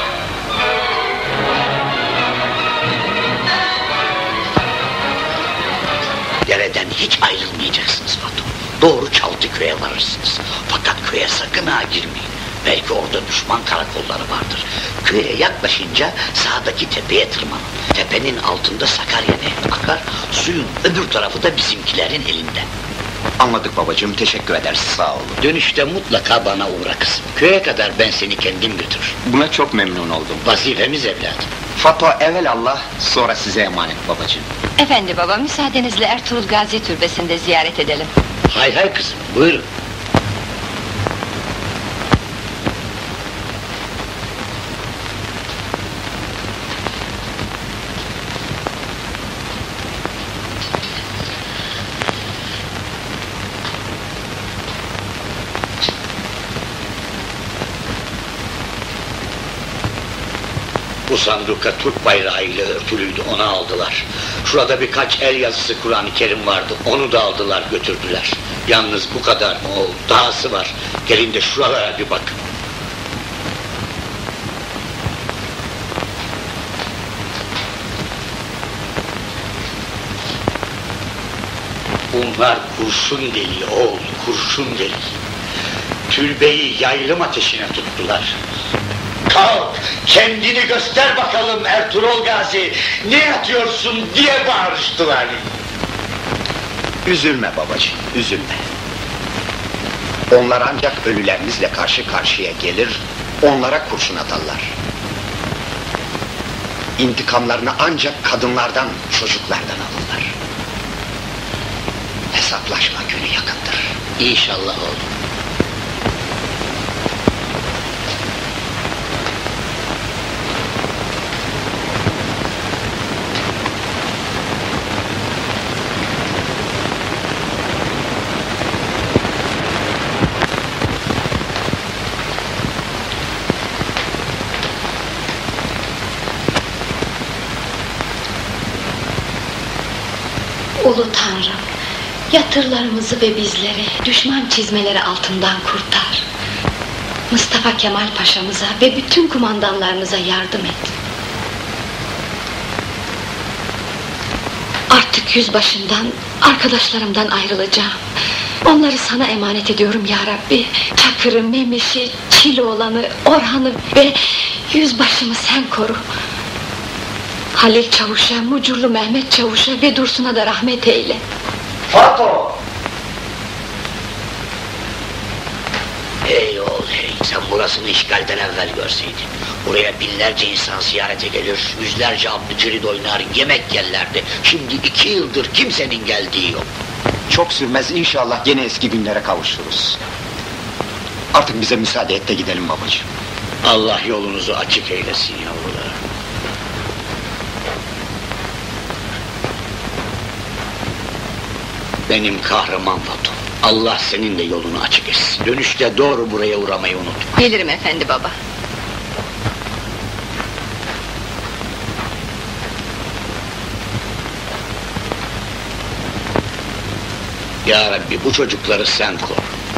Dereden hiç ayrılmayacaksınız Batu. Doğru Çaltıköy'e varırsınız. Fakat köye sakın ha girmeyin. Belki orada düşman karakolları vardır. Köye yaklaşınca sağdaki tepeye tırmanın. Tepenin altında Sakarya Nehri akar, suyun öbür tarafı da bizimkilerin elinde. Anladık babacığım, teşekkür ederiz, sağ olun. Dönüşte mutlaka bana uğra kızım. Köye kadar ben seni kendim götürürüm. Buna çok memnun oldum. Vazifemiz evladım. Fato evvel Allah, sonra size emanet babacığım. Efendi baba, müsaadenizle Ertuğrul Gazi Türbesi'nde ziyaret edelim. Hay hay kızım, buyurun. Bu sanduka Türk bayrağı ile örtülüydü, onu aldılar. Şurada birkaç el yazısı Kur'an-ı Kerim vardı, onu da aldılar götürdüler. Yalnız bu kadar mı oğul, dahası var. Gelin de şuralara bir bakın. Bunlar kurşun deliği oğul, kurşun deliği. Türbeyi yaylım ateşine tuttular. Kalk, kendini göster bakalım Ertuğrul Gazi, ne yatıyorsun diye bağırıştılar. Üzülme babacığım, üzülme. Onlar ancak ölülerimizle karşı karşıya gelir, onlara kurşun atarlar. İntikamlarını ancak kadınlardan, çocuklardan alırlar. Hesaplaşma günü yakındır. İnşallah oğlum. Ulu Tanrım, yatırlarımızı ve bizleri düşman çizmeleri altından kurtar. Mustafa Kemal Paşa'mıza ve bütün kumandanlarımıza yardım et. Artık yüzbaşımdan, arkadaşlarımdan ayrılacağım. Onları sana emanet ediyorum ya Rabbi. Çakır'ı, Memiş'i, Çiloğlan'ı, Orhan'ı ve yüzbaşımı sen koru. Halil Çavuş'a, Mucurlu Mehmet Çavuş'a ve Dursun'a da rahmet eyle. Fato! Hey oğul hey, sen burasını işgalden evvel görseydin. Buraya binlerce insan ziyarete gelir, yüzlerce abdü cirit oynar, yemek yerlerdi. Şimdi iki yıldır kimsenin geldiği yok. Çok sürmez, inşallah gene eski günlere kavuşuruz. Artık bize müsaade et de gidelim babacığım. Allah yolunuzu açık eylesin yavrular. Benim kahraman Fato. Allah senin de yolunu açık etsin. Dönüşte doğru buraya uğramayı unutma. Gelirim efendi baba. Ya Rabbi bu çocukları sen koru.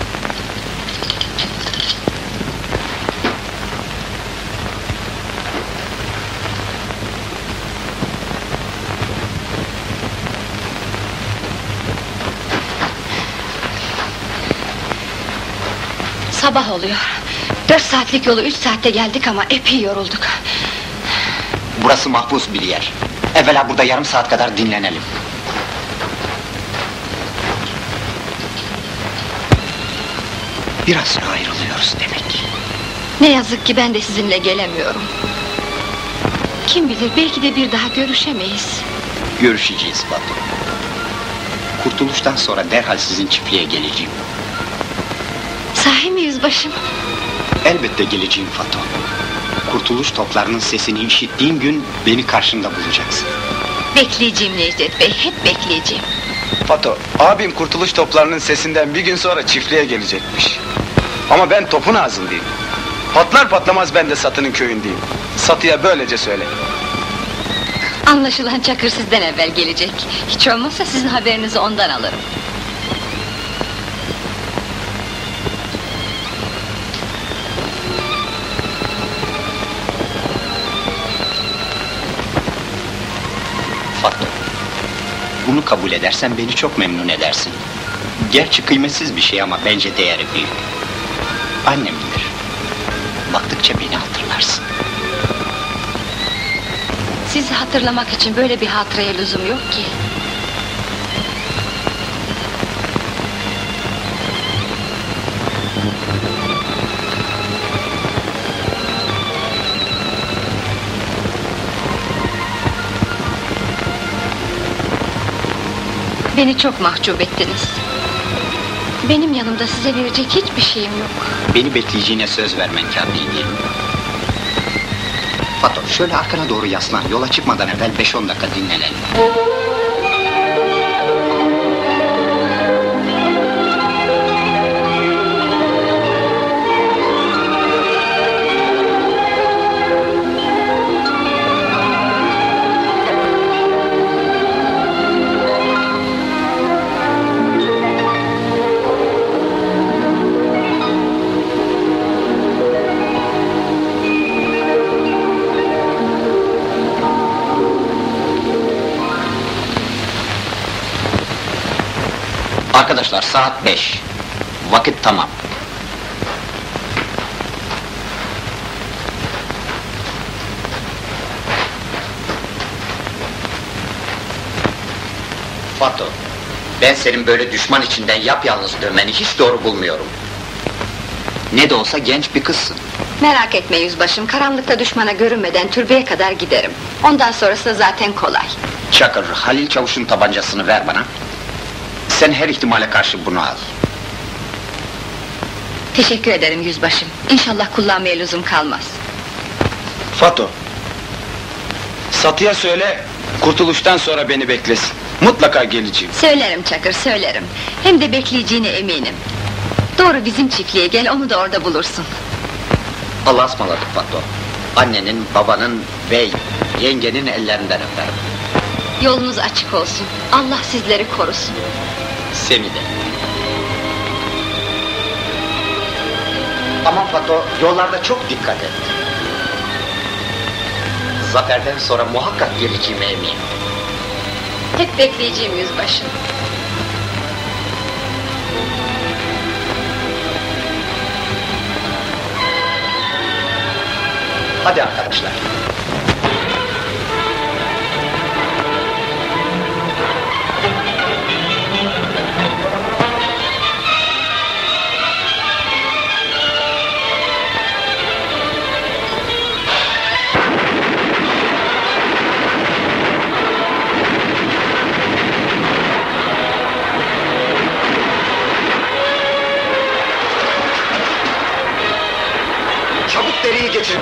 Sabah oluyor. Dört saatlik yolu üç saatte geldik ama epey yorulduk. Burası mahpus bir yer. Evvela burada yarım saat kadar dinlenelim. Biraz sonra ayrılıyoruz demek. Ne yazık ki ben de sizinle gelemiyorum. Kim bilir, belki de bir daha görüşemeyiz. Görüşeceğiz Batu. Kurtuluştan sonra derhal sizin çiftliğe geleceğim. Sahi mi yüzbaşım? Elbette geleceğim Fato. Kurtuluş toplarının sesini işittiğim gün beni karşında bulacaksın. Bekleyeceğim Necdet Bey, hep bekleyeceğim. Fato, abim kurtuluş toplarının sesinden bir gün sonra çiftliğe gelecekmiş. Ama ben topun ağzındayım. Patlar patlamaz ben de Satı'nın köyündeyim. Satı'ya böylece söyle. Anlaşılan Çakır sizden evvel gelecek. Hiç olmazsa sizin haberinizi ondan alırım. Fato, bunu kabul edersen beni çok memnun edersin. Gerçi kıymetsiz bir şey ama bence değeri büyük. Annem bilir. Baktıkça beni hatırlarsın. Sizi hatırlamak için böyle bir hatıraya lüzum yok ki. Beni çok mahcup ettiniz. Benim yanımda size verecek hiçbir şeyim yok. Beni bekleyeceğine söz vermen kâr değil. Fato, şöyle arkana doğru yaslan. Yola çıkmadan evvel beş on dakika dinlenelim. Arkadaşlar, saat beş. Vakit tamam. Fato, ben senin böyle düşman içinden yapyalnız dönmeni hiç doğru bulmuyorum. Ne de olsa genç bir kızsın. Merak etme yüzbaşım, karanlıkta düşmana görünmeden türbeye kadar giderim. Ondan sonrası da zaten kolay. Çakır, Halil Çavuş'un tabancasını ver bana. Sen her ihtimale karşı bunu al. Teşekkür ederim yüzbaşım. İnşallah kullanmaya lüzum kalmaz. Fato, Satı'ya söyle, kurtuluştan sonra beni beklesin. Mutlaka geleceğim. Söylerim Çakır, söylerim. Hem de bekleyeceğine eminim. Doğru bizim çiftliğe gel, onu da orada bulursun. Allah'a ısmarladık Fato. Annenin, babanın ve yengenin ellerinden öperim. Yolunuz açık olsun. Allah sizleri korusun. Seni de. Aman Fato, yollarda çok dikkat et. Zaferden sonra muhakkak geleceğime eminim. Hep bekleyeceğim yüzbaşım. Hadi arkadaşlar. Çabuk deriyi geçin.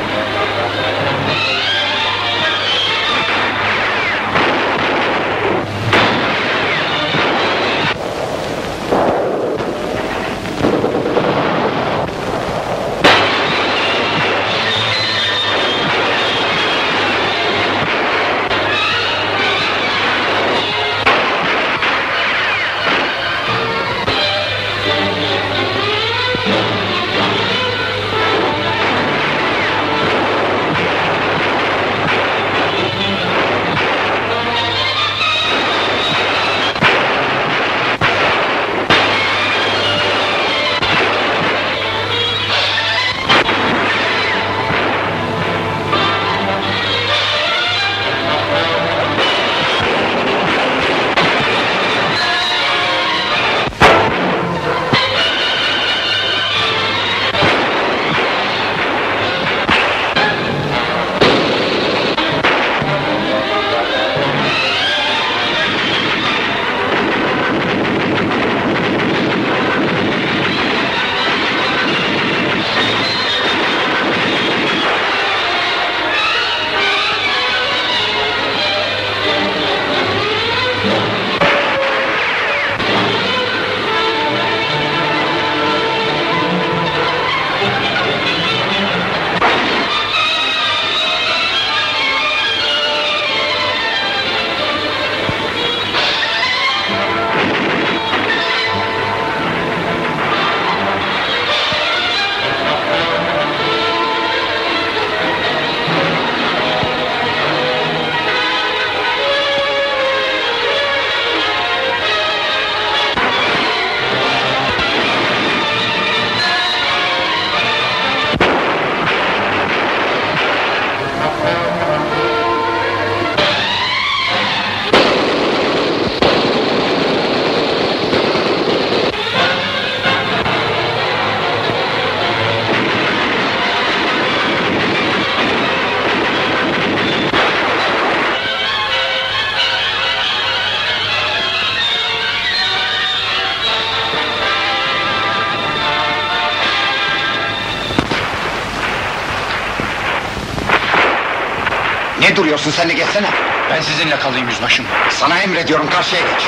Ne duruyorsun, sen de geçsene! Ben sizinle kalayım yüzbaşım. Sana emrediyorum, karşıya geç!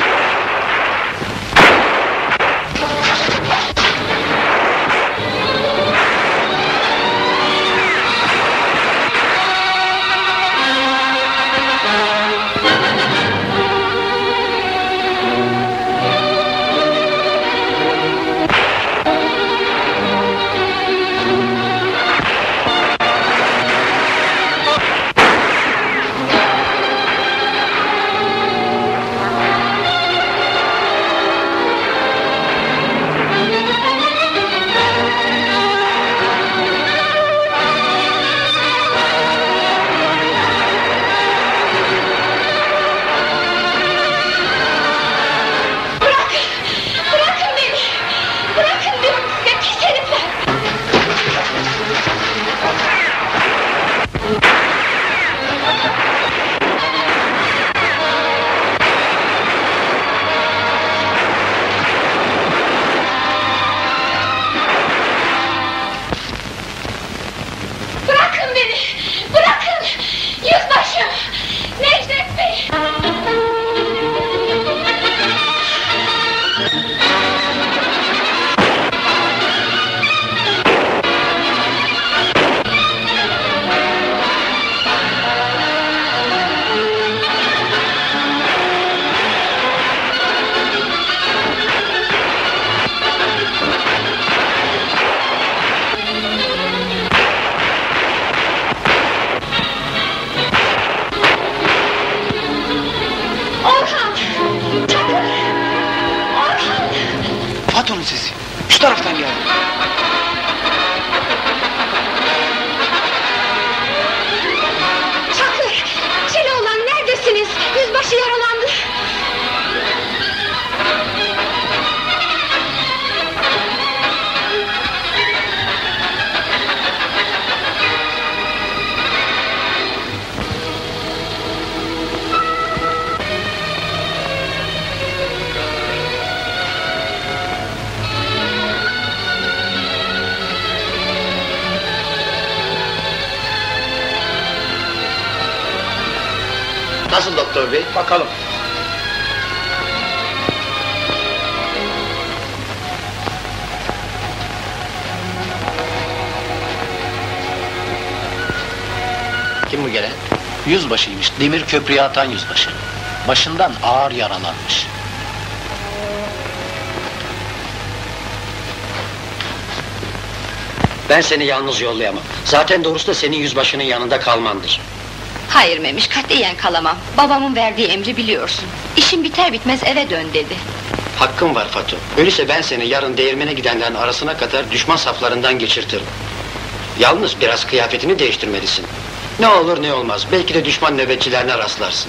Faton'un sesi, şu taraftan geldi. Çakır! Keloğlan neredesiniz? Yüzbaşı yaralandı. Nasıl doktor bey? Bakalım. Kim bu gelen? Yüzbaşıymış, demir köprüye atan yüzbaşı. Başından ağır yaralanmış. Ben seni yalnız yollayamam. Zaten doğrusu da senin yüzbaşının yanında kalmandır. Hayır Memiş, katiyen kalamam. Babamın verdiği emri biliyorsun. İşim biter bitmez eve dön dedi. Hakkın var Fatu. Öyleyse ben seni yarın değirmene gidenlerin arasına kadar düşman saflarından geçirtirim. Yalnız biraz kıyafetini değiştirmelisin. Ne olur ne olmaz, belki de düşman nöbetçilerine rastlarsın.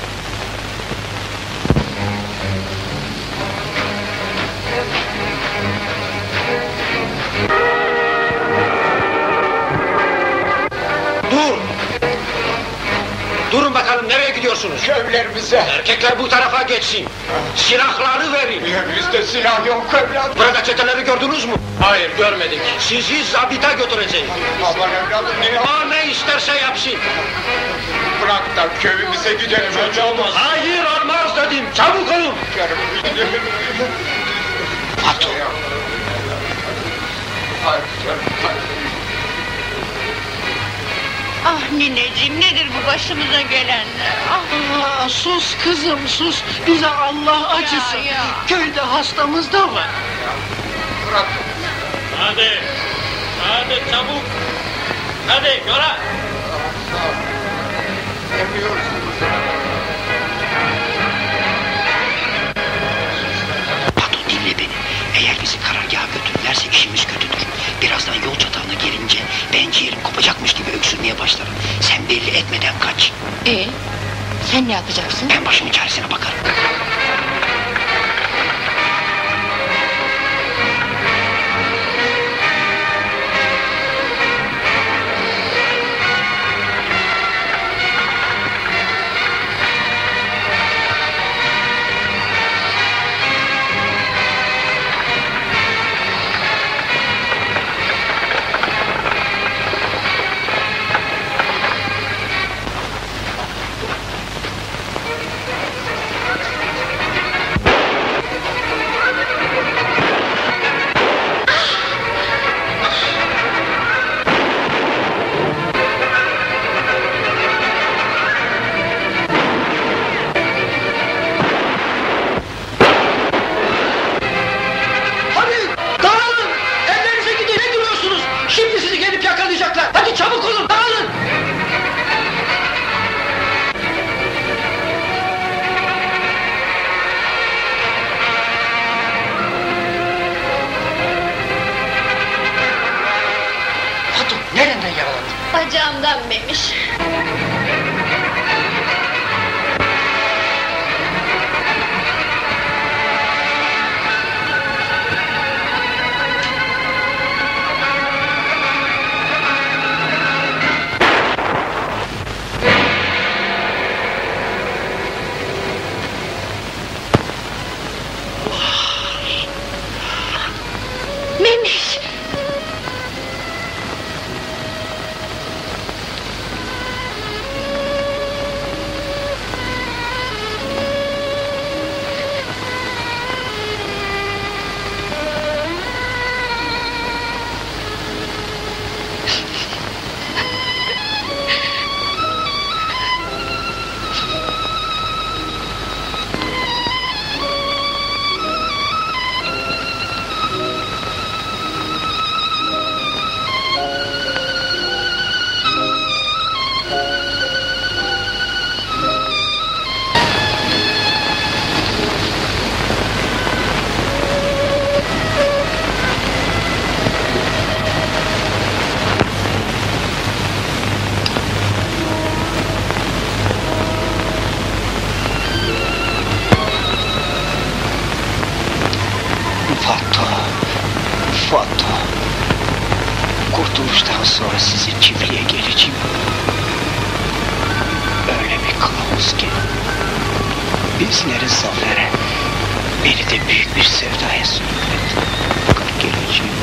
Dur! Durun bakalım, nereye gidiyorsunuz? Köylerimize. Erkekler bu tarafa geçsin. Silahları verin. Bizde silah yok evladım. Burada çeteleri gördünüz mü? Hayır, görmedik. Sizi zabita götüreceğim. Aman evladım, ne yap? O ne isterse yapsın. Bırak da köyümüze gidelim. Hiç olmaz. Hayır, olmaz dedim. Çabuk olun. Fatu! Ah nineciğim, nedir bu başımıza gelenler? Ah. Aa, sus kızım sus, bize Allah acısın. Ya, ya. Köyde hastamız da var. Hadi. Hadi çabuk. Hadi yola. Fatu dinle beni. Eğer bizi karargaha götürürlerse işimiz kötüdür. Birazdan yol çatağına gelince ben ciğerim kopacakmış gibi öksürmeye başlarım. Sen belli etmeden kaç. Ee, sen ne yapacaksın? Ben başımın çaresine bakarım. Bacağımdan Memiş. Memiş! Fatto, Fatto. Kurtuluştan sonra sizin çiftliğe geleceğim. Öyle bir kılavuz ki bizleri zafere, beni de büyük bir sevdaya sürükledi. Fakat geleceğim.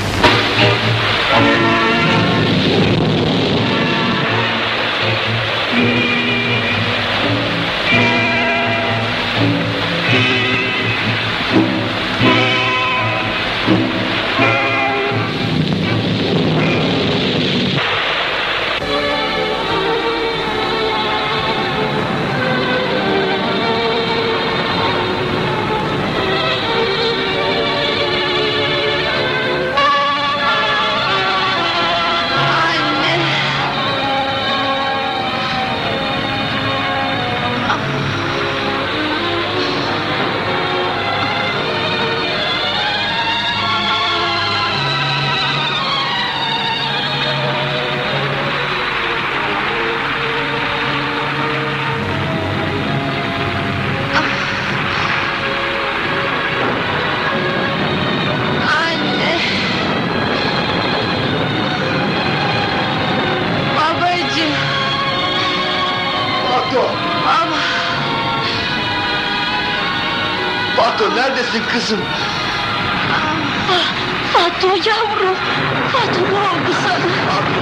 Fatto neredesin kızım? Ah, Fatto yavrum! Fatto ne oldu sana?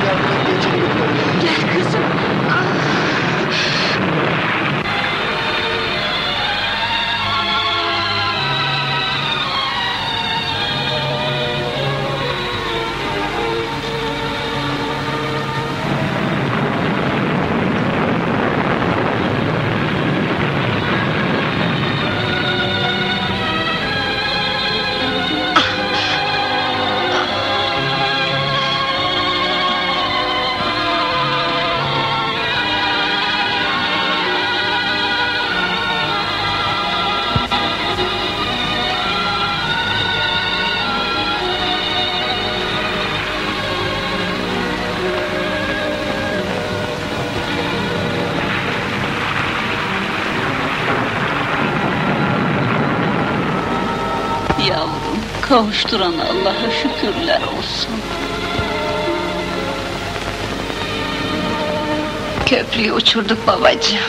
Gel kızım! Yavrum, kavuşturan Allah'a şükürler olsun. Köprüyü uçurduk babacığım.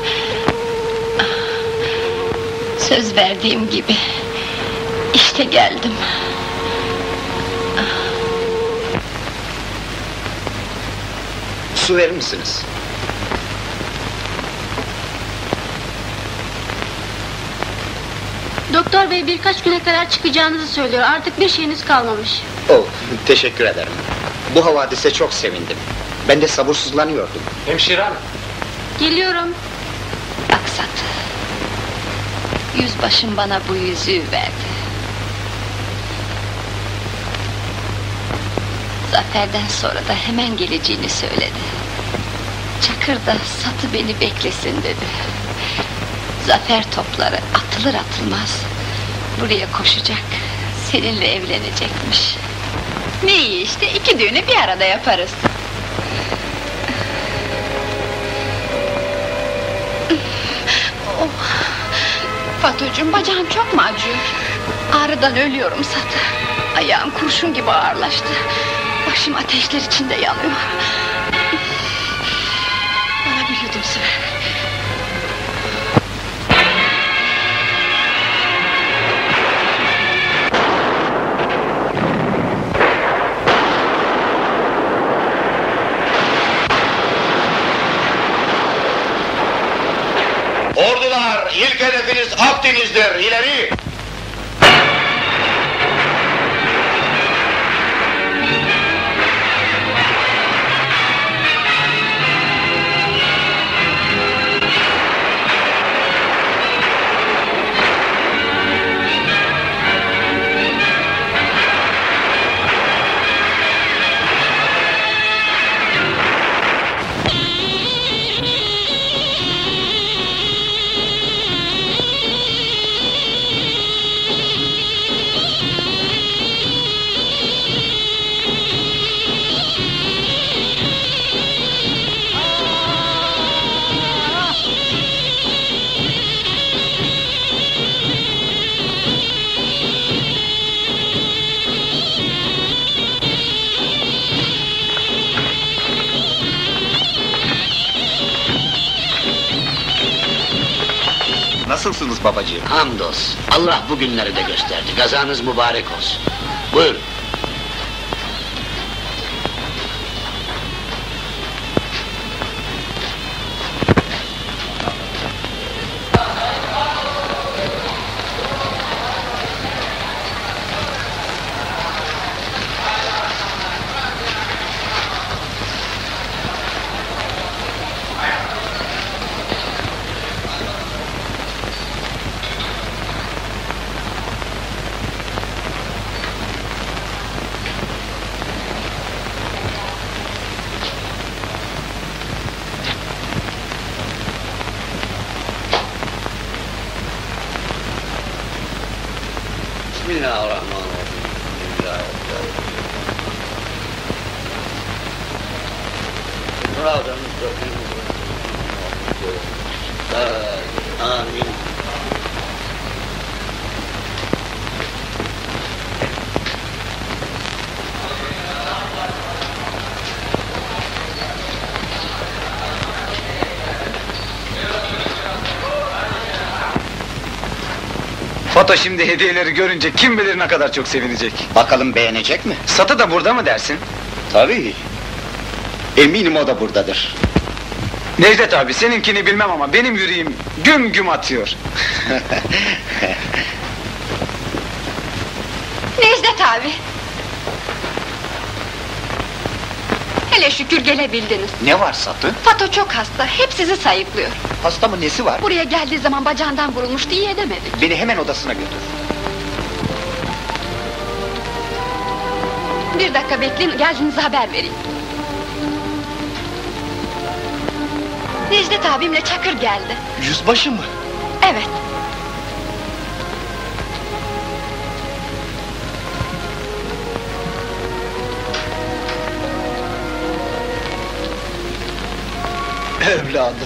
Söz verdiğim gibi. İşte geldim. Su verir misiniz? Doktor bey birkaç güne kadar çıkacağınızı söylüyor. Artık bir şeyiniz kalmamış. Oh, teşekkür ederim. Bu havadise çok sevindim. Ben de sabırsızlanıyordum. Hemşire hanım. Geliyorum. Aksat. Yüzbaşım bana bu yüzüğü verdi. Zaferden sonra da hemen geleceğini söyledi. Çakır'da Satı beni beklesin dedi. Zafer topları atılır atılmaz buraya koşacak, seninle evlenecekmiş. Ne iyi işte, iki düğünü bir arada yaparız. Oh. Fatocuğum, bacağın çok mu acıyor? Ağrıdan ölüyorum Satı. Ayağım kurşun gibi ağırlaştı. Başım ateşler içinde yanıyor. Bana bir yudum su ver. Ordular, ilk hedefiniz Akdeniz'dir, ileri! Nasılsınız babacığım? Hamdolsun. Allah bugünleri de gösterdi. Gazanız mübarek olsun. Buyurun. Bismillahirrahmanirrahim. Amin. Fato şimdi hediyeleri görünce kim bilir ne kadar çok sevinecek. Bakalım beğenecek mi? Satı da burada mı dersin? Tabii. Eminim o da buradadır. Necdet abi, seninkini bilmem ama benim yüreğim güm güm atıyor. Necdet abi! Hele şükür gelebildiniz. Ne var Satı? Fato çok hasta, hep sizi sayıklıyor. Hasta mı, nesi var? Buraya geldiği zaman bacağından vurulmuştu, iyi edemedik. Beni hemen odasına götür. Bir dakika bekleyin, geldiğinizi haber vereyim. Necdet abimle Çakır geldi. Yüzbaşı mı? Evet. Evladım.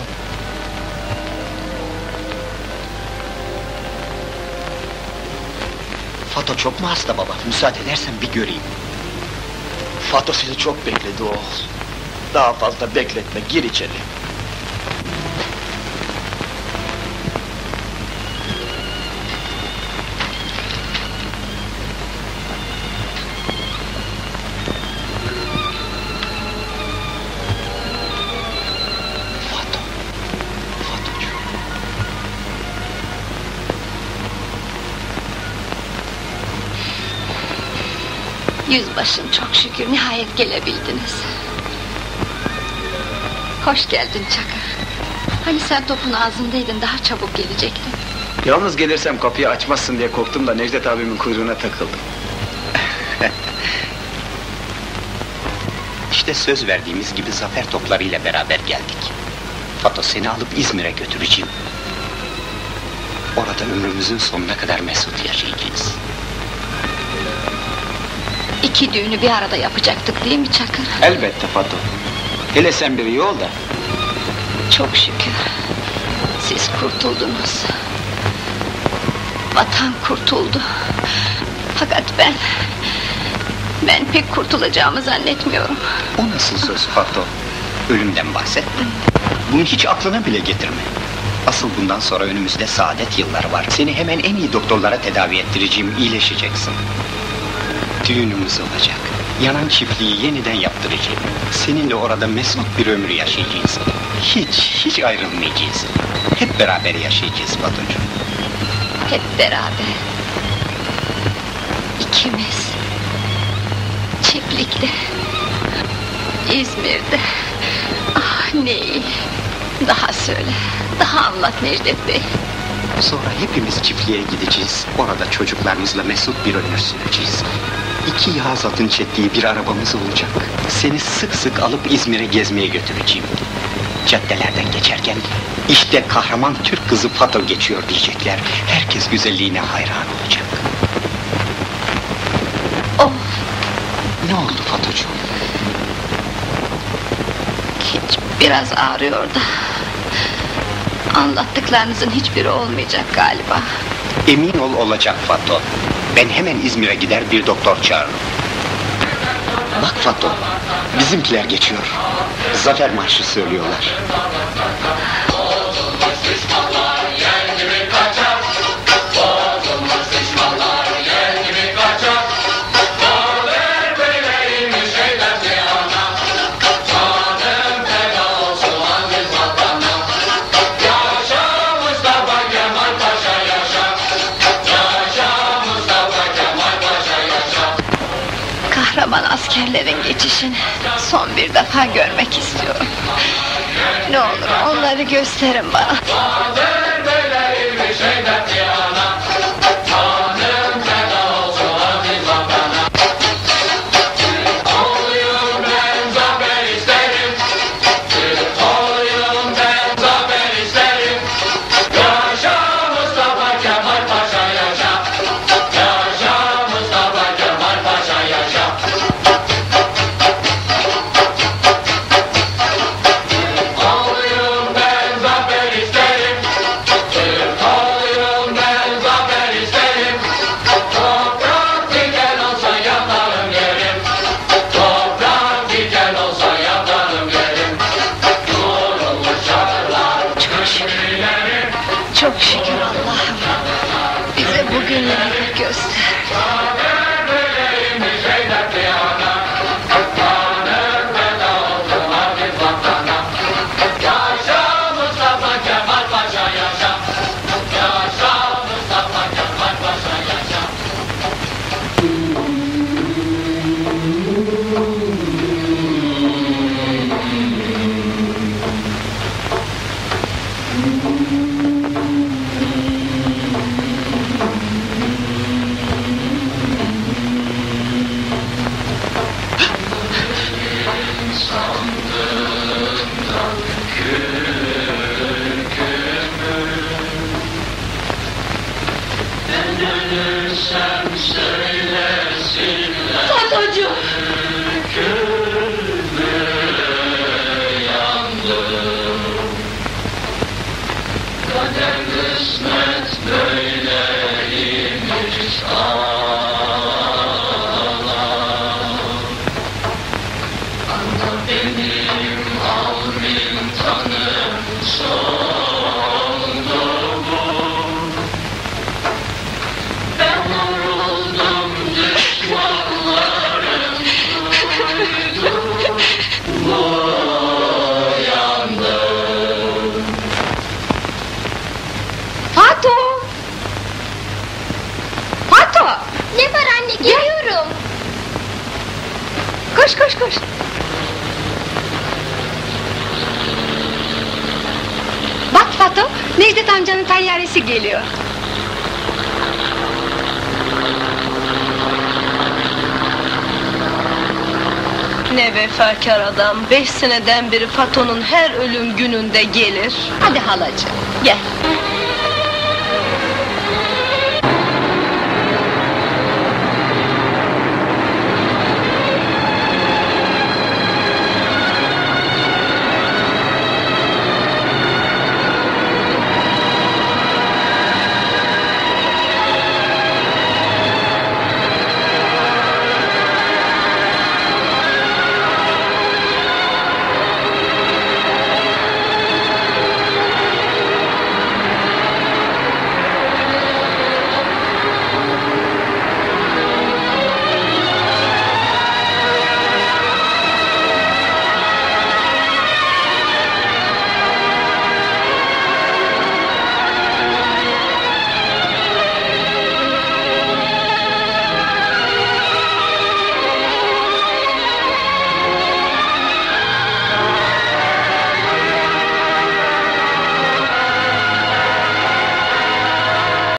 Fato çok mu hasta baba? Müsaade edersen bir göreyim. Fato seni çok bekledi oğul. Daha fazla bekletme, gir içeri. Yüzbaşım, çok şükür nihayet gelebildiniz. Hoş geldin Çakır. Hani sen topun ağzındaydın, daha çabuk gelecektin. Yalnız gelirsem kapıyı açmazsın diye korktum da Necdet abimin kuyruğuna takıldım. İşte söz verdiğimiz gibi zafer toplarıyla beraber geldik. Fato, seni alıp İzmir'e götüreceğim. Orada ömrümüzün sonuna kadar mesut yaşayacağız. İki düğünü bir arada yapacaktık değil mi Çakır? Elbette Fato. Hele sen bir iyi ol da. Çok şükür. Siz kurtuldunuz. Vatan kurtuldu. Fakat ben... Ben pek kurtulacağımı zannetmiyorum. O nasıl söz Fato? Ölümden bahsettin. Bunu hiç aklına bile getirme. Asıl bundan sonra önümüzde saadet yılları var. Seni hemen en iyi doktorlara tedavi ettireceğim, iyileşeceksin. Düğünümüz olacak. Yanan çiftliği yeniden yaptıracağım. Seninle orada mesut bir ömür yaşayacağız. Hiç, hiç ayrılmayacağız. Hep beraber yaşayacağız Fatocuğum. Hep beraber. İkimiz. Çiftlikte. İzmir'de. Ah ne iyi. Daha söyle. Daha anlat Necdet Bey. Sonra hepimiz çiftliğe gideceğiz. Orada çocuklarımızla mesut bir ömür süreceğiz. İki yağız atın çektiği bir arabamız olacak. Seni sık sık alıp İzmir'e gezmeye götüreceğim. Caddelerden geçerken işte kahraman Türk kızı Fato geçiyor diyecekler. Herkes güzelliğine hayran olacak. Oh! Ne oldu Fatocuğum? Hiç biraz ağrıyor da. Anlattıklarınızın hiçbiri olmayacak galiba. Emin ol olacak Fato. Ben hemen İzmir'e gider bir doktor çağırırım. Bak Fato, bizimkiler geçiyor. Zafer marşı söylüyorlar. Kahraman askerlerin geçişini son bir defa görmek istiyorum. Ne olur onları gösterin bana. Çok şükür Allah'ım. Bize bugünleri göster. Fatocuğum! Kader kısmet böyleymiş Ana benim almin tanım soldu bu Ben vuruldum düşmanlarım duydu Bu yandım Fato! Fato! Ne var anne, geliyorum. Koş koş koş. Bak Fato, Necdet amcanın tayyaresi geliyor. Ne vefakar adam, beş seneden beri Fato'nun her ölüm gününde gelir. Hadi halacığım, gel.